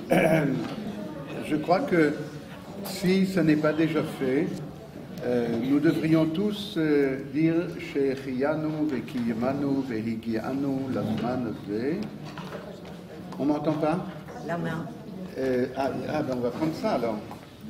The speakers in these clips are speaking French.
Je crois que si ce n'est pas déjà fait, nous devrions tous dire Shechianu vekiyemanu vehigianu lazman ze. On m'entend pas? La main. Ben on va prendre ça alors.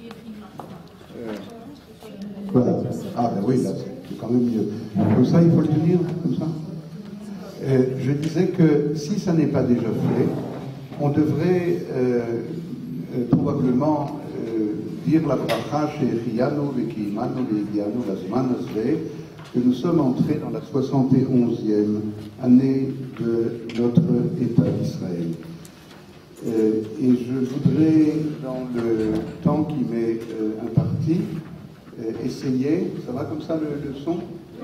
Voilà. Ah ben oui, là c'est quand même mieux. Comme ça, il faut le tenir, comme ça. Je disais que si ça n'est pas déjà fait, on devrait probablement dire la bracha Shechianu vekiyemanu vehigianu lazman ze, que nous sommes entrés dans la 71e année de notre État d'Israël. Et je voudrais, dans le temps qui m'est imparti, essayer, ça va comme ça le son,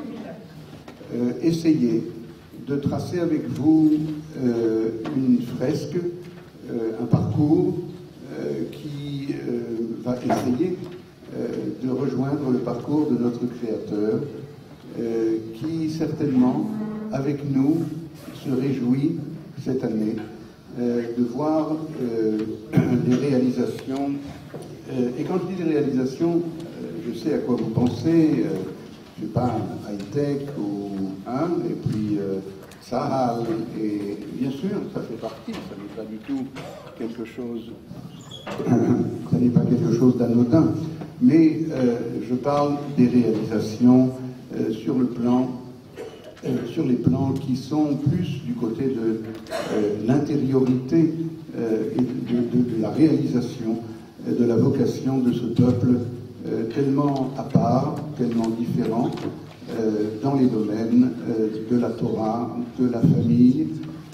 essayer de tracer avec vous une fresque, un parcours qui va essayer de rejoindre le parcours de notre Créateur, qui certainement, avec nous, se réjouit cette année de voir les réalisations. Et quand je dis les réalisations, je sais à quoi vous pensez, je ne sais pas, high-tech et puis Sahal, et bien sûr, ça fait partie, ça n'est pas du tout quelque chose, ça n'est pas quelque chose d'anodin, mais je parle des réalisations sur les plans qui sont plus du côté de l'intériorité et de la réalisation de la vocation de ce peuple tellement à part, tellement différent dans les domaines de la Torah, de la famille,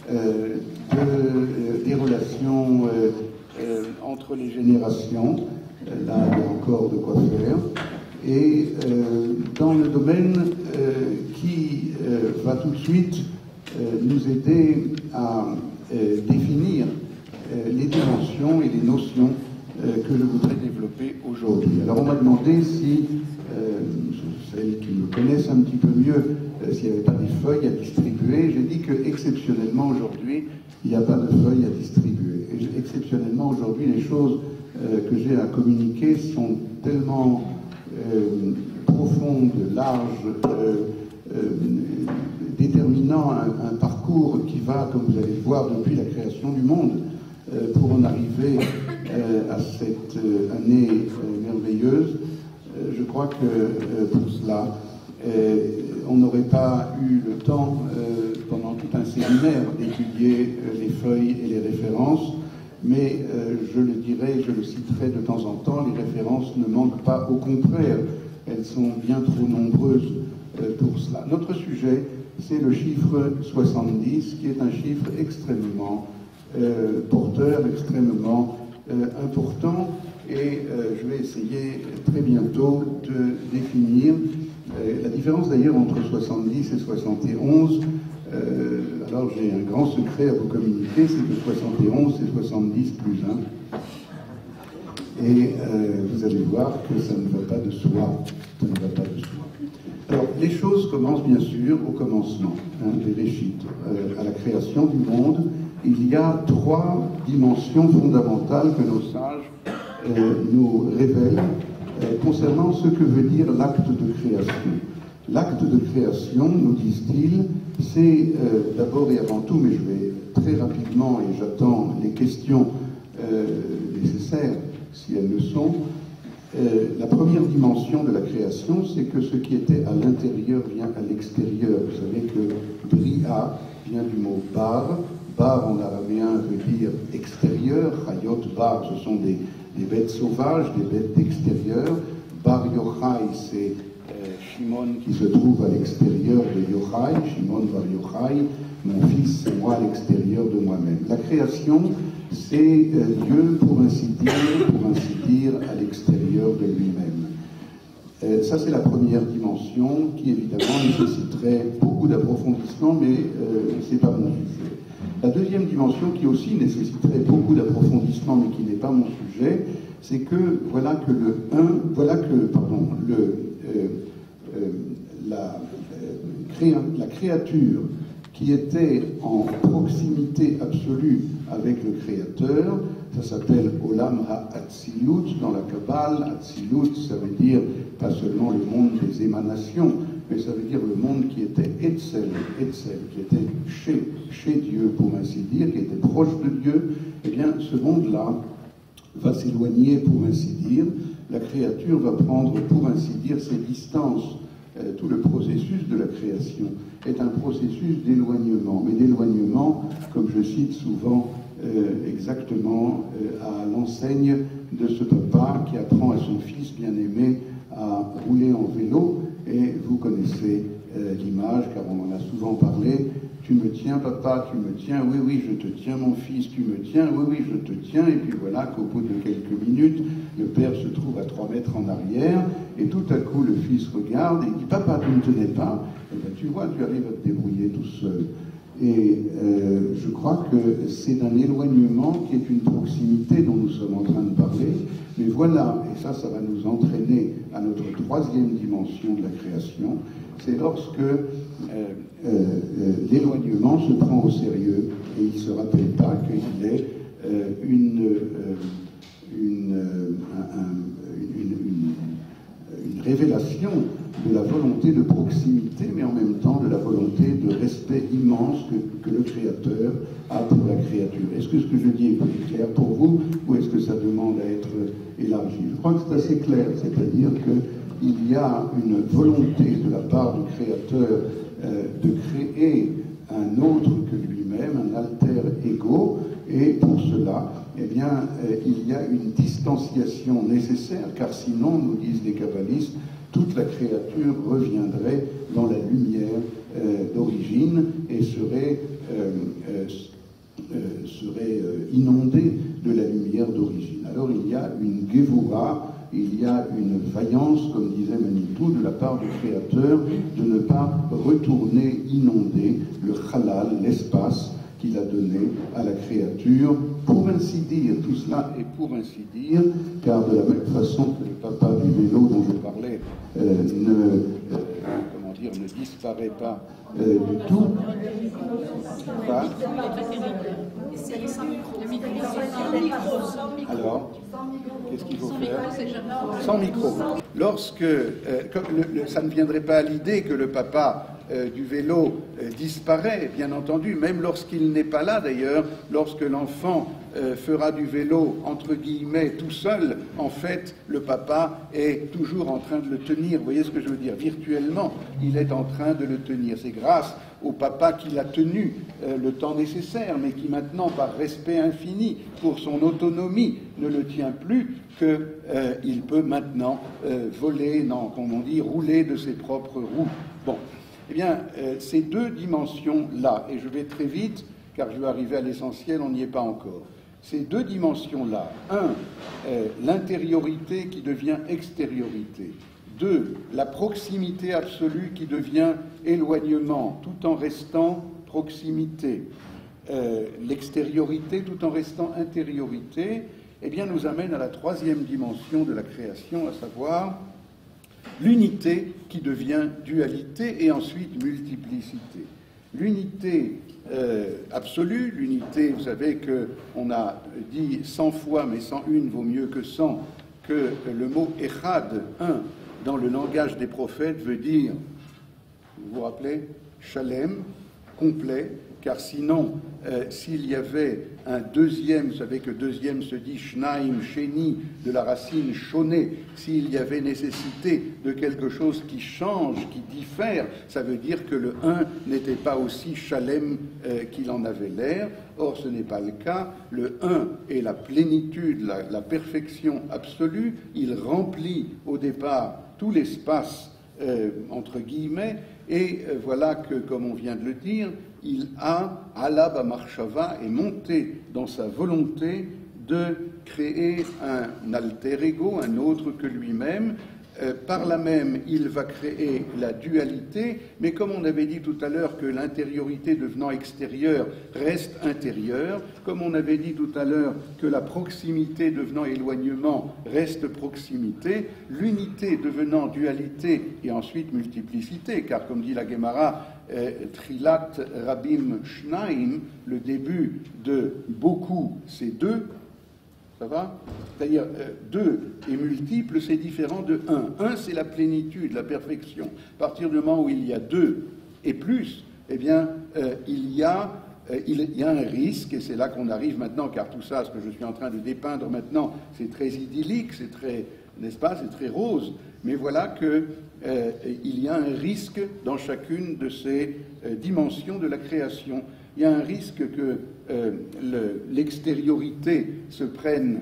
des relations entre les générations. Là, il y a encore de quoi faire. Et dans le domaine qui va tout de suite nous aider à définir les dimensions et les notions que je voudrais développer aujourd'hui. Alors on m'a demandé si, celles qui me connaissent un petit peu mieux, s'il n'y avait pas des feuilles à distribuer. J'ai dit que exceptionnellement aujourd'hui, il n'y a pas de feuilles à distribuer. Et exceptionnellement aujourd'hui, les choses que j'ai à communiquer sont tellement profonde, large, déterminant un parcours qui va, comme vous allez le voir, depuis la création du monde, pour en arriver à cette année merveilleuse. Je crois que pour cela, on n'aurait pas eu le temps, pendant tout un séminaire, d'étudier les feuilles et les références, mais je le dirai, je le citerai de temps en temps, les références ne manquent pas, au contraire, elles sont bien trop nombreuses pour cela. Notre sujet, c'est le chiffre 70, qui est un chiffre extrêmement porteur, extrêmement important, et je vais essayer très bientôt de définir la différence d'ailleurs entre 70 et 71. Alors j'ai un grand secret à vous communiquer, c'est que 71 c'est 70 plus 1. Et vous allez voir que ça ne va pas de soi. Ça ne va pas de soi. Alors les choses commencent bien sûr au commencement, les Réchites. À la création du monde, il y a 3 dimensions fondamentales que nos sages nous révèlent concernant ce que veut dire l'acte de création. L'acte de création, nous disent-ils, c'est d'abord et avant tout, mais je vais très rapidement, et j'attends les questions nécessaires, si elles le sont, la première dimension de la création, c'est que ce qui était à l'intérieur vient à l'extérieur. Vous savez que Bria vient du mot bar. Bar en araméen veut dire extérieur. Chayot bar, ce sont des bêtes sauvages, des bêtes d'extérieur. Bar Yochai, c'est Shimon qui se trouve à l'extérieur de Yochai. Shimon bar Yochai, mon fils, c'est moi à l'extérieur de moi-même. La création, c'est Dieu, pour ainsi dire, à l'extérieur de lui-même. Ça, c'est la première dimension qui, évidemment, nécessiterait beaucoup d'approfondissement, mais ce n'est pas mon sujet. La deuxième dimension, qui aussi nécessiterait beaucoup d'approfondissement, mais qui n'est pas mon sujet, c'est que la créature qui était en proximité absolue avec le Créateur. Ça s'appelle Olam HaAtzilut dans la Kabbale. Atzilut, ça veut dire pas seulement le monde des émanations, mais ça veut dire le monde qui était Etzel, qui était chez Dieu, pour ainsi dire, qui était proche de Dieu. Eh bien, ce monde-là va s'éloigner, pour ainsi dire. La créature va prendre, pour ainsi dire, ses distances. Tout le processus de la création est un processus d'éloignement, mais d'éloignement, comme je cite souvent, exactement à l'enseigne de ce papa qui apprend à son fils bien-aimé à rouler en vélo. Et vous connaissez l'image, car on en a souvent parlé. Tu me tiens, papa, tu me tiens, oui, oui, je te tiens, mon fils, tu me tiens, oui, oui, je te tiens. Et puis voilà qu'au bout de quelques minutes, le père se trouve à 3 mètres en arrière, et tout à coup, le fils regarde et dit, papa, tu ne me tenais pas. Et bien, tu vois, tu arrives à te débrouiller tout seul. Et je crois que c'est d'un éloignement qui est une proximité dont nous sommes en train de parler. Mais voilà, et ça va nous entraîner à notre troisième dimension de la création, c'est lorsque l'éloignement se prend au sérieux et il ne se rappelle pas qu'il est une révélation de la volonté de proximité, mais en même temps de la volonté de respect immense que le Créateur a pour la créature. Est-ce que ce que je dis est plus clair pour vous, ou est-ce que ça demande à être élargi? Je crois que c'est assez clair, c'est-à-dire qu'il y a une volonté de la part du Créateur de créer un autre que lui-même, un alter ego, et pour cela, eh bien, il y a une distanciation nécessaire, car sinon, nous disent les kabbalistes, toute la créature reviendrait dans la lumière d'origine et serait inondée de la lumière d'origine. Alors il y a une Gevura, il y a une vaillance, comme disait Manitou, de la part du Créateur, de ne pas retourner inonder le halal, l'espace qu'il a donné à la créature, pour ainsi dire. Tout cela est pour ainsi dire, car de la même façon que le papa du vélo dont je parlais ne disparaît pas du tout. Pas. Alors, qu'est-ce qu'il faut faire? Sans micro. Lorsque, ça ne viendrait pas à l'idée que le papa du vélo disparaît, bien entendu, même lorsqu'il n'est pas là d'ailleurs, lorsque l'enfant fera du vélo, entre guillemets, tout seul, en fait, le papa est toujours en train de le tenir. Vous voyez ce que je veux dire? Virtuellement, il est en train de le tenir. C'est grâce au papa qui l'a tenu le temps nécessaire, mais qui maintenant, par respect infini pour son autonomie, ne le tient plus, qu'il peut maintenant voler, non, comme on dit, rouler de ses propres roues. Bon. Eh bien, ces deux dimensions-là, et je vais très vite, car je vais arriver à l'essentiel, on n'y est pas encore. Ces deux dimensions-là, l'intériorité qui devient extériorité. 2, la proximité absolue qui devient éloignement, tout en restant proximité. L'extériorité tout en restant intériorité, eh bien, nous amène à la troisième dimension de la création, à savoir l'unité qui devient dualité et ensuite multiplicité. L'unité absolue, l'unité, vous savez qu'on a dit 100 fois, mais 101 vaut mieux que 100, que le mot Echad, un, dans le langage des prophètes, veut dire, vous vous rappelez, Shalem, complet, car sinon, s'il y avait un deuxième, vous savez que deuxième se dit Shnaim, Sheni, de la racine Shoné, s'il y avait nécessité de quelque chose qui change, qui diffère, ça veut dire que le un n'était pas aussi Shalem qu'il en avait l'air. Or, ce n'est pas le cas. Le un est la plénitude, la perfection absolue. Il remplit au départ tout l'espace, entre guillemets, et voilà que, comme on vient de le dire, il a, Ala B'Marshava, est monté dans sa volonté de créer un alter ego, un autre que lui-même, par là même, il va créer la dualité, mais comme on avait dit tout à l'heure que l'intériorité devenant extérieure reste intérieure, comme on avait dit tout à l'heure que la proximité devenant éloignement reste proximité, l'unité devenant dualité et ensuite multiplicité, car comme dit la Gemara, Trilat Rabim Shnaim, le début de beaucoup, c'est deux. Ça va? C'est-à-dire, deux et multiple, c'est différent de un. Un, c'est la plénitude, la perfection. À partir du moment où il y a deux et plus, eh bien, il y a un risque, et c'est là qu'on arrive maintenant, car tout ça, ce que je suis en train de dépeindre maintenant, c'est très idyllique, c'est très, n'est-ce pas, c'est très rose, mais voilà que il y a un risque dans chacune de ces dimensions de la création. Il y a un risque que l'extériorité se prenne,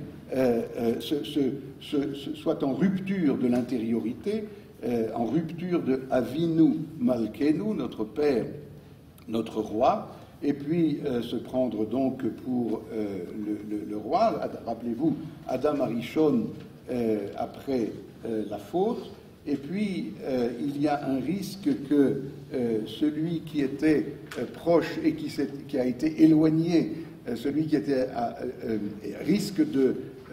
soit en rupture de l'intériorité, en rupture de Avinu Malkenu, notre Père, notre Roi, et puis se prendre donc pour le roi. Rappelez-vous, Adam Arishon après la faute. Et puis, il y a un risque que celui qui était proche et qui a été éloigné, celui qui était risque de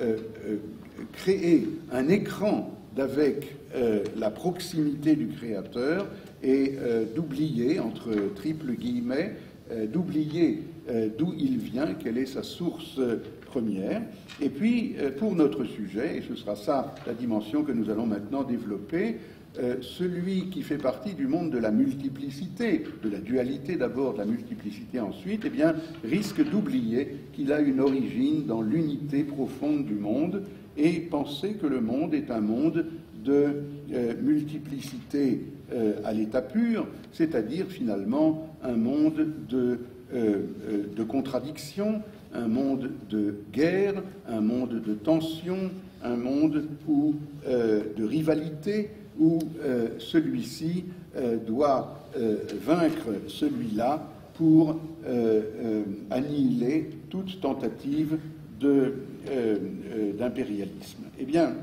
créer un écran d'avec la proximité du Créateur et d'oublier, entre triple guillemets, d'oublier d'où il vient, quelle est sa source première. Et puis, pour notre sujet, et ce sera ça la dimension que nous allons maintenant développer, celui qui fait partie du monde de la multiplicité, de la dualité d'abord, de la multiplicité ensuite, eh bien, risque d'oublier qu'il a une origine dans l'unité profonde du monde et penser que le monde est un monde de multiplicité à l'état pur, c'est-à-dire finalement un monde de contradiction, un monde de guerre, un monde de tension, un monde de rivalité, où celui-ci doit vaincre celui-là pour annihiler toute tentative d'impérialisme. Eh bien,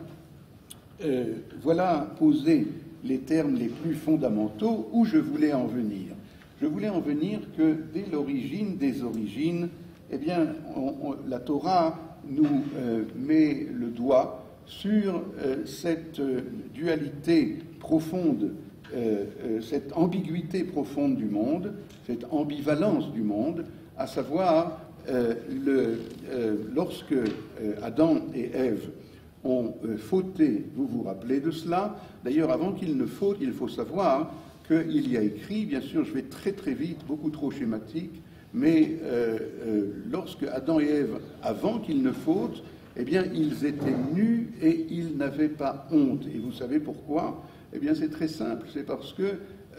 voilà posé les termes les plus fondamentaux où je voulais en venir. Je voulais en venir que dès l'origine des origines, eh bien, la Torah nous met le doigt sur cette dualité profonde, cette ambiguïté profonde du monde, cette ambivalence du monde, à savoir lorsque Adam et Ève ont fauté, vous vous rappelez de cela. D'ailleurs, avant qu'ils ne fautent, il faut savoir qu'il y a écrit, bien sûr, je vais très très vite, beaucoup trop schématique, mais lorsque Adam et Ève, avant qu'ils ne fautent, eh bien, ils étaient nus et ils n'avaient pas honte. Et vous savez pourquoi? Eh bien, c'est très simple, c'est parce que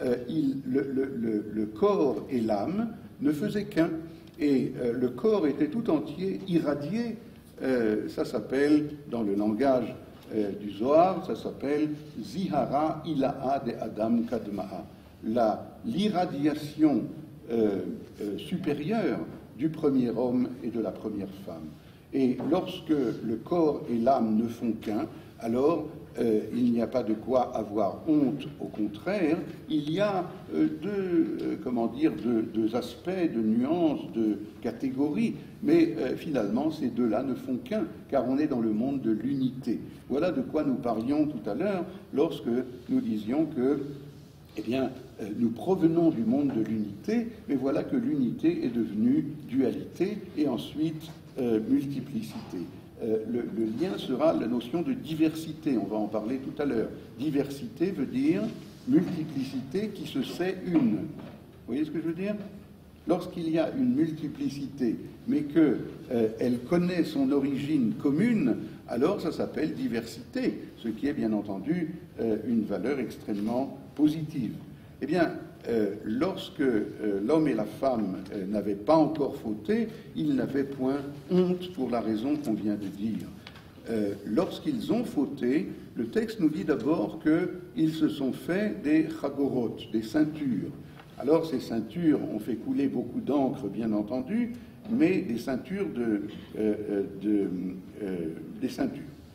le corps et l'âme ne faisaient qu'un, et le corps était tout entier irradié. Ça s'appelle, dans le langage du Zohar, ça s'appelle Zihara Ilaha de Adam Kadma'a, l'irradiation supérieure du premier homme et de la première femme. Et lorsque le corps et l'âme ne font qu'un, alors il n'y a pas de quoi avoir honte. Au contraire, il y a deux aspects, de nuances, de catégories, mais finalement ces deux-là ne font qu'un, car on est dans le monde de l'unité. Voilà de quoi nous parlions tout à l'heure lorsque nous disions que, eh bien, nous provenons du monde de l'unité, mais voilà que l'unité est devenue dualité et ensuite multiplicité. Le lien sera la notion de diversité, on va en parler tout à l'heure. Diversité veut dire multiplicité qui se sait une. Vous voyez ce que je veux dire? Lorsqu'il y a une multiplicité, mais qu'elle connaît son origine commune, alors ça s'appelle diversité, ce qui est bien entendu une valeur extrêmement positive. Eh bien, lorsque l'homme et la femme n'avaient pas encore fauté, ils n'avaient point honte pour la raison qu'on vient de dire. Lorsqu'ils ont fauté, le texte nous dit d'abord qu'ils se sont fait des chagorot, des ceintures. Alors ces ceintures ont fait couler beaucoup d'encre, bien entendu, mais des ceintures des ceintures.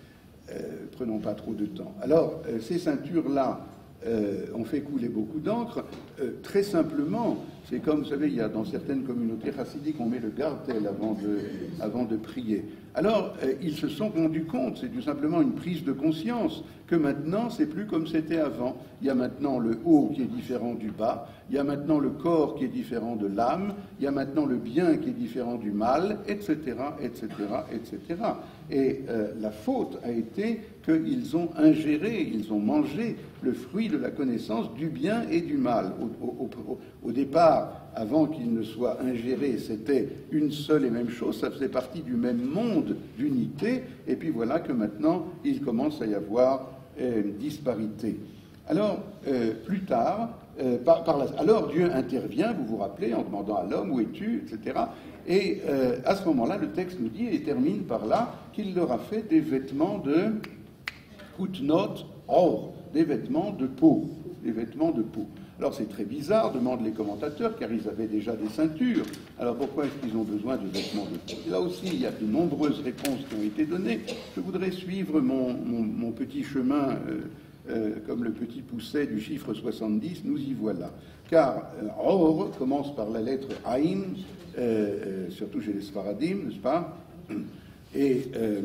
prenons pas trop de temps. Alors, ces ceintures-là ont fait couler beaucoup d'encre. Très simplement, c'est comme, vous savez, il y a dans certaines communautés chassidiques, on met le gartel avant de prier. Alors, ils se sont rendus compte, c'est tout simplement une prise de conscience, que maintenant, c'est plus comme c'était avant. Il y a maintenant le haut qui est différent du bas, il y a maintenant le corps qui est différent de l'âme, il y a maintenant le bien qui est différent du mal, etc., etc., etc. Et la faute a été qu'ils ont ingéré, ils ont mangé le fruit de la connaissance du bien et du mal. Au départ, avant qu'il ne soit ingéré, c'était une seule et même chose, ça faisait partie du même monde d'unité, et puis voilà que maintenant, il commence à y avoir une disparité. Alors, plus tard, alors Dieu intervient, vous vous rappelez, en demandant à l'homme, où es-tu, etc. Et à ce moment-là, le texte nous dit, et termine par là, qu'il leur a fait des vêtements de kutnot or, des vêtements de peau, des vêtements de peau. Alors c'est très bizarre, demandent les commentateurs, car ils avaient déjà des ceintures. Alors pourquoi est-ce qu'ils ont besoin de vêtements de peau? Et là aussi, il y a de nombreuses réponses qui ont été données. Je voudrais suivre mon petit chemin, comme le petit pousset du chiffre 70, nous y voilà. Car Or commence par la lettre Aïn, surtout chez les Sfaradim, n'est-ce pas? Et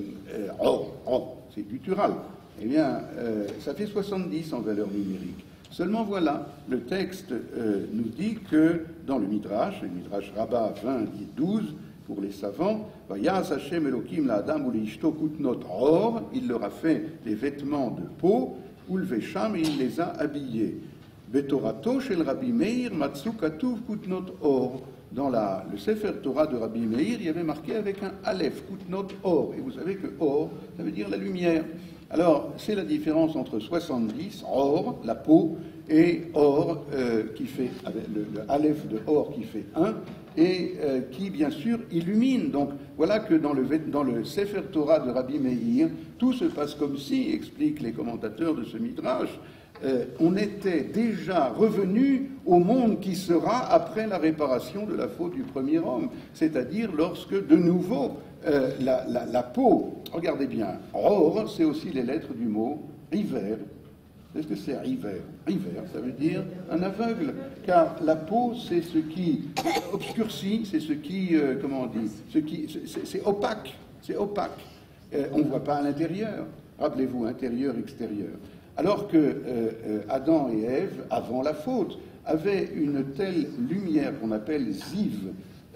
Or, c'est guttural. Eh bien, ça fait 70 en valeur numérique. Seulement voilà, le texte nous dit que dans le Midrash Rabbah 20, 12, pour les savants, Vayas Hashem Elokim la Adam ou les Ishto Kutnot Or, il leur a fait des vêtements de peau, ou le Vesham, et il les a habillés. Betorato shel Rabbi Meir Matsu Katuv Kutnot Or. Dans le Sefer Torah de Rabbi Meir, il y avait marqué avec un Aleph, Kutnot Or. Et vous savez que Or, ça veut dire la lumière. Alors, c'est la différence entre 70, Or, la peau, et Or, qui fait, le Aleph de Or qui fait 1, et qui, bien sûr, illumine. Donc, voilà que dans le Sefer Torah de Rabbi Meir, tout se passe comme si, expliquent les commentateurs de ce Midrash, on était déjà revenu au monde qui sera après la réparation de la faute du premier homme, c'est-à-dire lorsque, de nouveau, la peau, regardez bien, Or, c'est aussi les lettres du mot hiver. Qu'est-ce que c'est hiver? Hiver, ça veut dire un aveugle, car la peau, c'est ce qui obscurcit, c'est ce qui, comment on dit, c'est opaque, c'est opaque. On ne voit pas à l'intérieur. Rappelez-vous, intérieur, extérieur. Alors que Adam et Ève, avant la faute, avaient une telle lumière qu'on appelle ziv,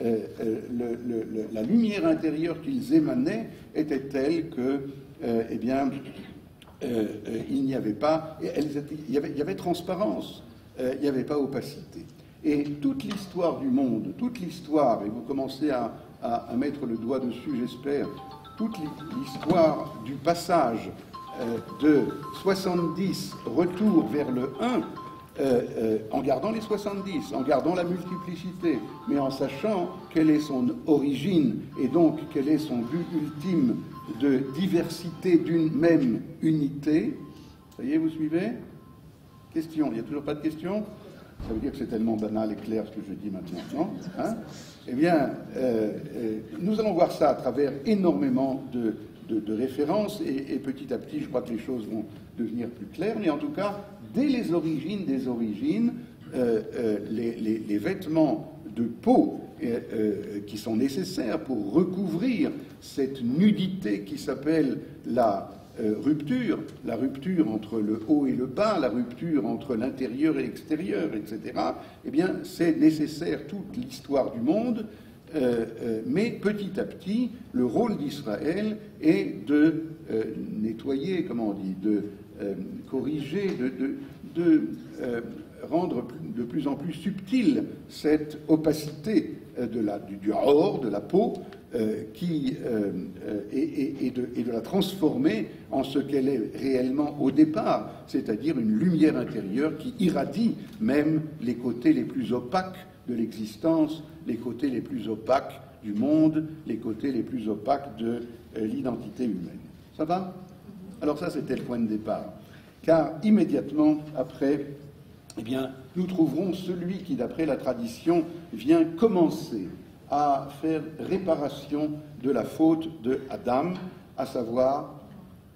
la lumière intérieure qu'ils émanaient était telle que, eh bien, il n'y avait pas, il y avait transparence, il n'y avait pas opacité. Et toute l'histoire du monde, toute l'histoire, et vous commencez à mettre le doigt dessus, j'espère, toute l'histoire du passage de 70 retour vers le 1, en gardant les 70, en gardant la multiplicité, mais en sachant quelle est son origine et donc quel est son but ultime de diversité d'une même unité. Ça y est, vous suivez? Question? Il n'y a toujours pas de question? Ça veut dire que c'est tellement banal et clair ce que je dis maintenant, non? Hein? Eh bien, nous allons voir ça à travers énormément de références, et petit à petit, je crois que les choses vont devenir plus claires, mais en tout cas, dès les origines des origines, les vêtements de peau qui sont nécessaires pour recouvrir cette nudité qui s'appelle la rupture entre le haut et le bas, la rupture entre l'intérieur et l'extérieur, etc., eh bien, c'est nécessaire toute l'histoire du monde. Mais petit à petit, le rôle d'Israël est de nettoyer, comment on dit, de corriger, de rendre de plus en plus subtile cette opacité du or, de la peau, et de la transformer en ce qu'elle est réellement au départ, c'est-à-dire une lumière intérieure qui irradie même les côtés les plus opaques de l'existence, les côtés les plus opaques du monde, les côtés les plus opaques de l'identité humaine. Ça va? Alors ça, c'était le point de départ. Car immédiatement après, eh bien, nous trouverons celui qui, d'après la tradition, vient commencer à faire réparation de la faute de Adam, à savoir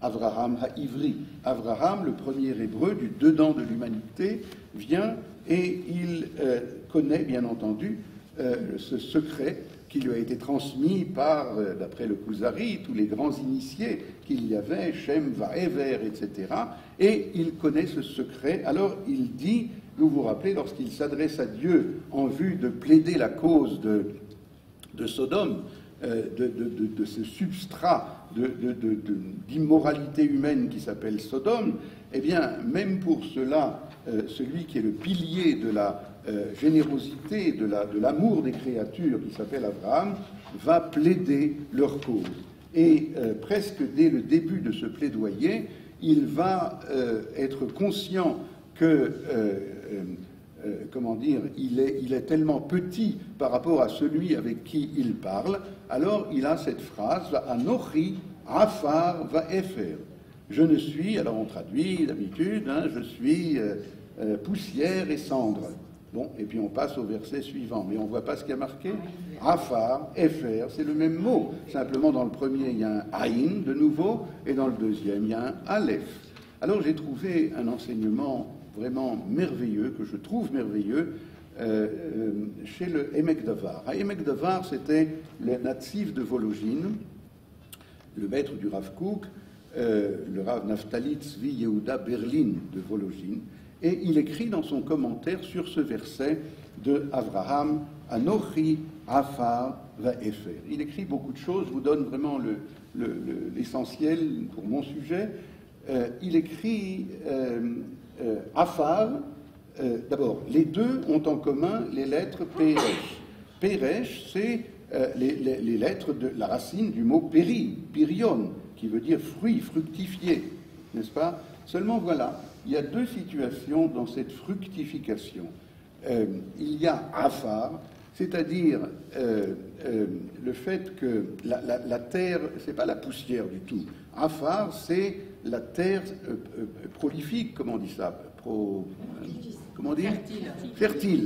Avraham Haïvri. Avraham, le premier hébreu du dedans de l'humanité, vient et il connaît bien entendu ce secret qui lui a été transmis par, d'après le Kuzari, tous les grands initiés qu'il y avait, Shem, Vaever, etc. Et il connaît ce secret. Alors il dit, vous vous rappelez, lorsqu'il s'adresse à Dieu en vue de plaider la cause de Sodome, de ce substrat d'immoralité humaine qui s'appelle Sodome, eh bien, même pour cela, celui qui est le pilier de la générosité, de l'amour des créatures, qui s'appelle Abraham, va plaider leur cause. Et presque dès le début de ce plaidoyer, il va être conscient que, comment dire, il est tellement petit par rapport à celui avec qui il parle, alors il a cette phrase, Anochi Afar va Efer. Je ne suis, alors on traduit d'habitude, hein, je suis poussière et cendre. Bon, et puis on passe au verset suivant, mais on ne voit pas ce qui a marqué. Afar, Efer, c'est le même mot. Simplement, dans le premier, il y a un Aïn de nouveau, et dans le deuxième, il y a un Aleph. Alors j'ai trouvé un enseignement vraiment merveilleux, que je trouve merveilleux, chez le Emek Davar. À Emek Davar, c'était le natif de Volojine, le maître du Rav Kook, le Rav Naftali Tzvi Yehuda Berlin de Volojine, et il écrit dans son commentaire sur ce verset de Avraham, Anochi Afar Vaefer. Il écrit beaucoup de choses, je vous donne vraiment l'essentiel pour mon sujet. Il écrit Afar, d'abord, les deux ont en commun les lettres Peresh. Peresh, c'est les lettres de la racine du mot péri, pirion, qui veut dire fruit, fructifier, n'est-ce pas? Seulement voilà, il y a deux situations dans cette fructification. Il y a Afar, c'est-à-dire le fait que la terre, c'est pas la poussière du tout. Afar, c'est la terre prolifique, comment on dit ça? Comment dire? Fertile.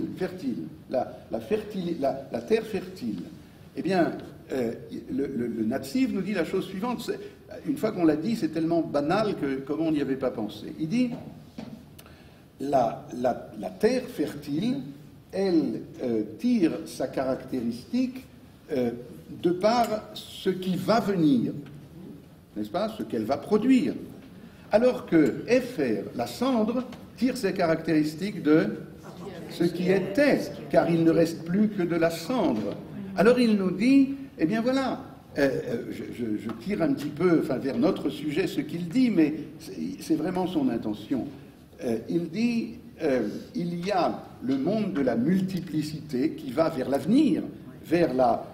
La terre fertile. Eh bien, le Natsiv nous dit la chose suivante. Une fois qu'on l'a dit, c'est tellement banal que comment on n'y avait pas pensé. Il dit la terre fertile, elle tire sa caractéristique de par ce qui va venir, n'est-ce pas? Ce qu'elle va produire. Alors que Efer, la cendre, tire ses caractéristiques de ce qui était, car il ne reste plus que de la cendre. Alors il nous dit, eh bien voilà, je tire un petit peu vers notre sujet ce qu'il dit, mais c'est vraiment son intention. Il dit, il y a le monde de la multiplicité qui va vers l'avenir, vers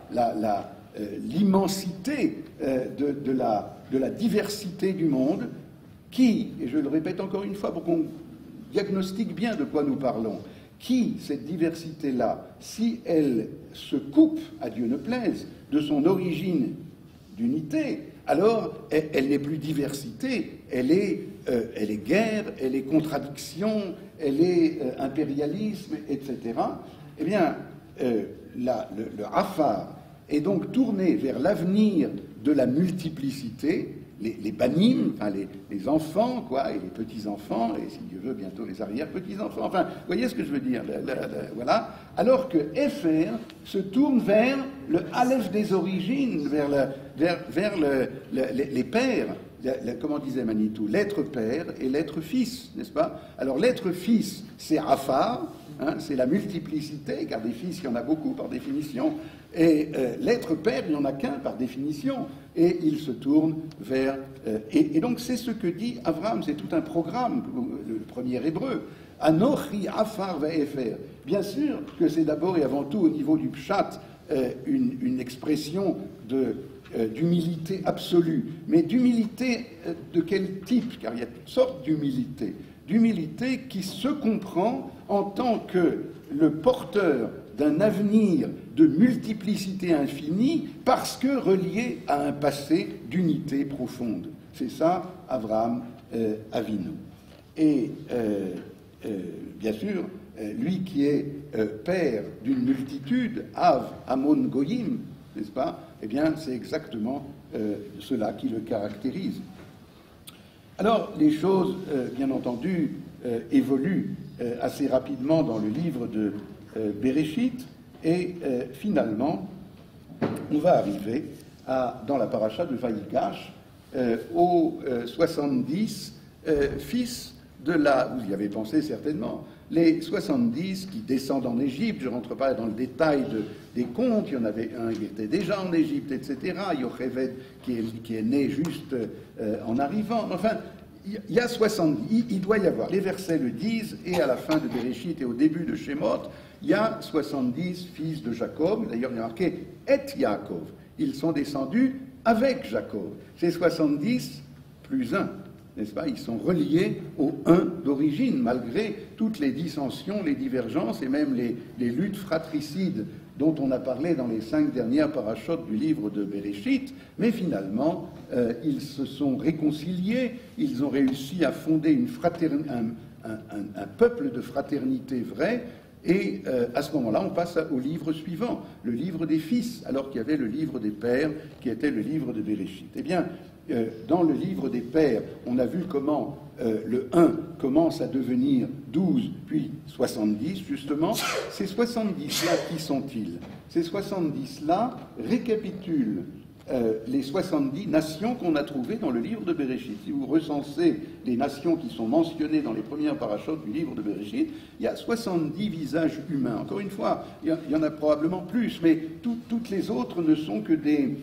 l'immensité de la diversité du monde, qui, et je le répète encore une fois pour qu'on diagnostique bien de quoi nous parlons, qui, cette diversité-là, si elle se coupe, à Dieu ne plaise, de son origine d'unité, alors elle n'est plus diversité, elle est guerre, elle est contradiction, elle est impérialisme, etc. Eh bien, le Afar est donc tourné vers l'avenir de la multiplicité, les banim, enfin les enfants, quoi, et les petits-enfants, et si Dieu veut, bientôt les arrière-petits-enfants. Enfin, vous voyez ce que je veux dire, voilà. Alors que Efer se tourne vers le Aleph des origines, vers les pères, comment disait Manitou, l'être père et l'être fils, n'est-ce pas? Alors l'être fils, c'est Afar, hein, c'est la multiplicité, car des fils, il y en a beaucoup par définition, et l'être père, il n'y en a qu'un par définition, et il se tourne vers... et donc c'est ce que dit Avraham, c'est tout un programme, le premier hébreu. Anochi Afar Vaefer. Bien sûr que c'est d'abord et avant tout au niveau du pshat une expression d'humilité absolue. Mais d'humilité de quel type? Car il y a toutes sortes d'humilité. D'humilité qui se comprend en tant que le porteur d'un avenir de multiplicité infinie parce que relié à un passé d'unité profonde. C'est ça, Avraham Avinu. Et bien sûr, lui qui est père d'une multitude, Av, Amon, Goyim, n'est-ce pas? Eh bien, c'est exactement cela qui le caractérise. Alors, les choses, bien entendu, évoluent assez rapidement dans le livre de Béréchit, et finalement, on va arriver dans la paracha de Vaïgash aux 70 fils de vous y avez pensé certainement, les 70 qui descendent en Égypte. Je ne rentre pas dans le détail des contes, il y en avait un qui était déjà en Égypte, etc. Yocheved qui est né juste en arrivant. Enfin, il y a 70, il doit y avoir, les versets le disent, et à la fin de Béréchit et au début de Shemot, il y a 70 fils de Jacob. D'ailleurs, il y a marqué « Et Yaakov ». Ils sont descendus avec Jacob. C'est 70 plus 1, n'est-ce pas? Ils sont reliés au 1 d'origine, malgré toutes les dissensions, les divergences et même les luttes fratricides dont on a parlé dans les 5 dernières parachutes du livre de Béréchit. Mais finalement, ils se sont réconciliés, ils ont réussi à fonder un peuple de fraternité vrai. Et à ce moment-là, on passe au livre suivant, le livre des fils, alors qu'il y avait le livre des pères, qui était le livre de Béréchit. Eh bien, dans le livre des pères, on a vu comment le 1 commence à devenir 12, puis 70, justement. Ces 70-là, qui sont-ils? Ces 70-là récapitulent les 70 nations qu'on a trouvées dans le livre de Béréchit. Si vous recensez les nations qui sont mentionnées dans les premières parachutes du livre de Béréchit, il y a 70 visages humains. Encore une fois, il y en a probablement plus, mais toutes les autres ne sont que des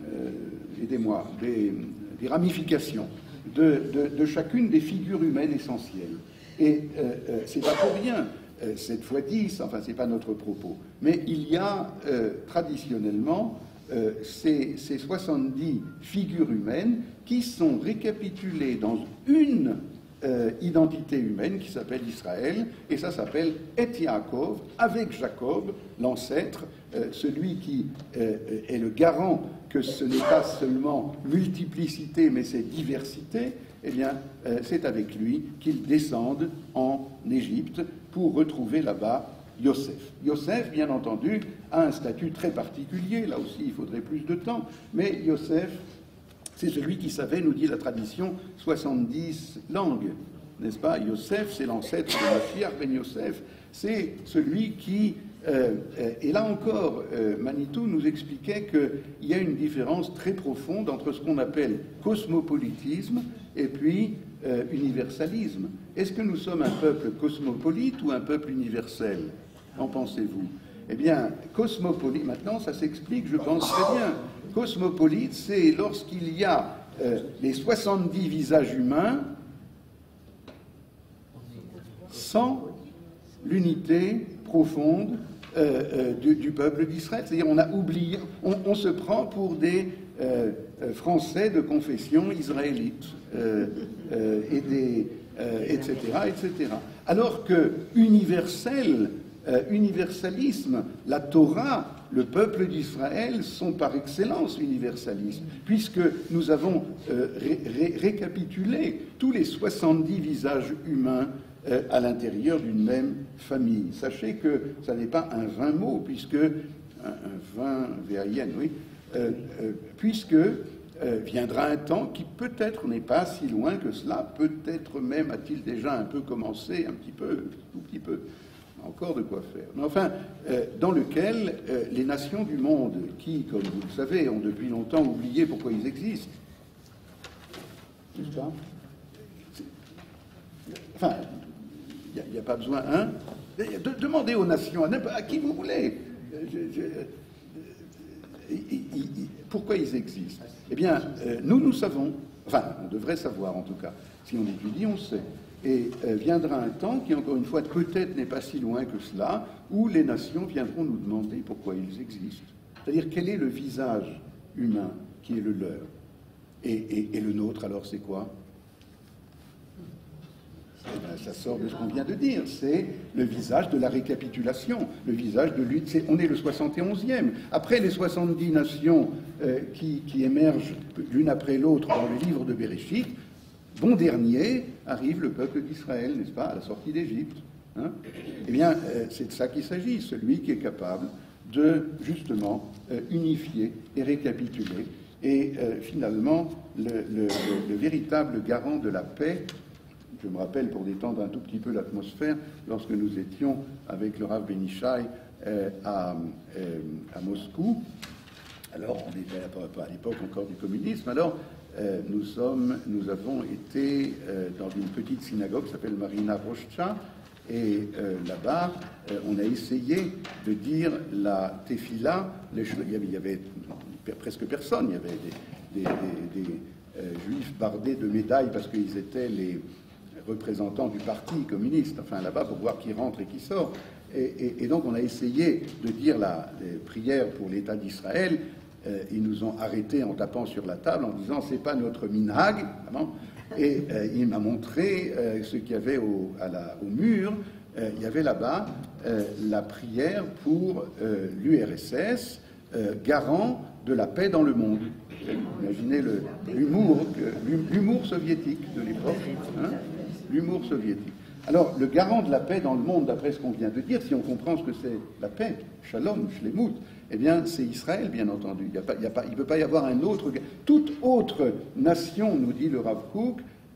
ramifications de chacune des figures humaines essentielles. Et c'est pas pour rien, 7 fois 10, enfin c'est pas notre propos, mais il y a traditionnellement ces 70 figures humaines qui sont récapitulées dans une identité humaine qui s'appelle Israël, et ça s'appelle Et Yaakov, avec Jacob, l'ancêtre, celui qui est le garant que ce n'est pas seulement multiplicité, mais c'est diversité. Eh bien, c'est avec lui qu'ils descendent en Égypte pour retrouver là-bas Yosef. Yosef, bien entendu, a un statut très particulier. Là aussi, il faudrait plus de temps. Mais Yosef, c'est celui qui savait, nous dit la tradition, 70 langues. N'est-ce pas? Yosef, c'est l'ancêtre de Mashiach ben Yosef. C'est celui qui... et là encore, Manitou nous expliquait qu'il y a une différence très profonde entre ce qu'on appelle cosmopolitisme et puis universalisme. Est-ce que nous sommes un peuple cosmopolite ou un peuple universel? Qu'en pensez-vous? Eh bien, cosmopolite, maintenant ça s'explique, je pense très bien. Cosmopolite, c'est lorsqu'il y a les 70 visages humains sans l'unité profonde du peuple d'Israël. C'est-à-dire on a oublié, on se prend pour des Français de confession israélite, etc., etc. Alors que universalisme, la Torah, le peuple d'Israël sont par excellence universalistes, puisque nous avons récapitulé tous les 70 visages humains à l'intérieur d'une même famille. Sachez que ça n'est pas un vain mot, puisque un vain VAIN, oui, puisque viendra un temps qui peut-être n'est pas si loin que cela, peut-être même a-t-il déjà un peu commencé, un petit peu, tout petit peu, encore de quoi faire. Mais enfin, dans lequel les nations du monde, qui, comme vous le savez, ont depuis longtemps oublié pourquoi ils existent, n'est-ce pas? Enfin, il n'y a pas besoin, hein? Demandez aux nations, à qui vous voulez, pourquoi ils existent. Eh bien, nous savons, enfin, on devrait savoir en tout cas. Si on étudie, on sait. Et viendra un temps qui, encore une fois, peut-être n'est pas si loin que cela, où les nations viendront nous demander pourquoi ils existent. C'est-à-dire, quel est le visage humain qui est le leur? Et le nôtre, alors, c'est quoi? Eh bien, ça sort de ce qu'on vient de dire, c'est le visage de la récapitulation, le visage de lutte. On est le 71e. Après les 70 nations qui émergent l'une après l'autre dans le livre de Béréchit, bon dernier arrive le peuple d'Israël, n'est-ce pas, à la sortie d'Égypte. Hein? Eh bien, c'est de ça qu'il s'agit, celui qui est capable de, justement, unifier et récapituler Et finalement, le véritable garant de la paix, je me rappelle, pour détendre un tout petit peu l'atmosphère, lorsque nous étions avec le Rav Benishai à Moscou, alors on était à l'époque encore du communisme, alors nous avons été dans une petite synagogue qui s'appelle Marina Roshcha, et là-bas, on a essayé de dire la tefila. Il y avait presque personne, il y avait des juifs bardés de médailles parce qu'ils étaient les représentants du parti communiste, enfin là-bas, pour voir qui rentre et qui sort. Et donc on a essayé de dire les prières pour l'État d'Israël. Ils nous ont arrêtés en tapant sur la table en disant c'est pas notre minhag, vraiment. Et il m'a montré ce qu'il y avait au mur. Il y avait là-bas la prière pour l'URSS, garant de la paix dans le monde. Imaginez l'humour soviétique de l'époque, hein, l'humour soviétique. Alors, le garant de la paix dans le monde, d'après ce qu'on vient de dire, si on comprend ce que c'est la paix, shalom, shlemut, eh bien, c'est Israël, bien entendu. Il ne peut pas y avoir un autre... Toute autre nation, nous dit le Rav Kook,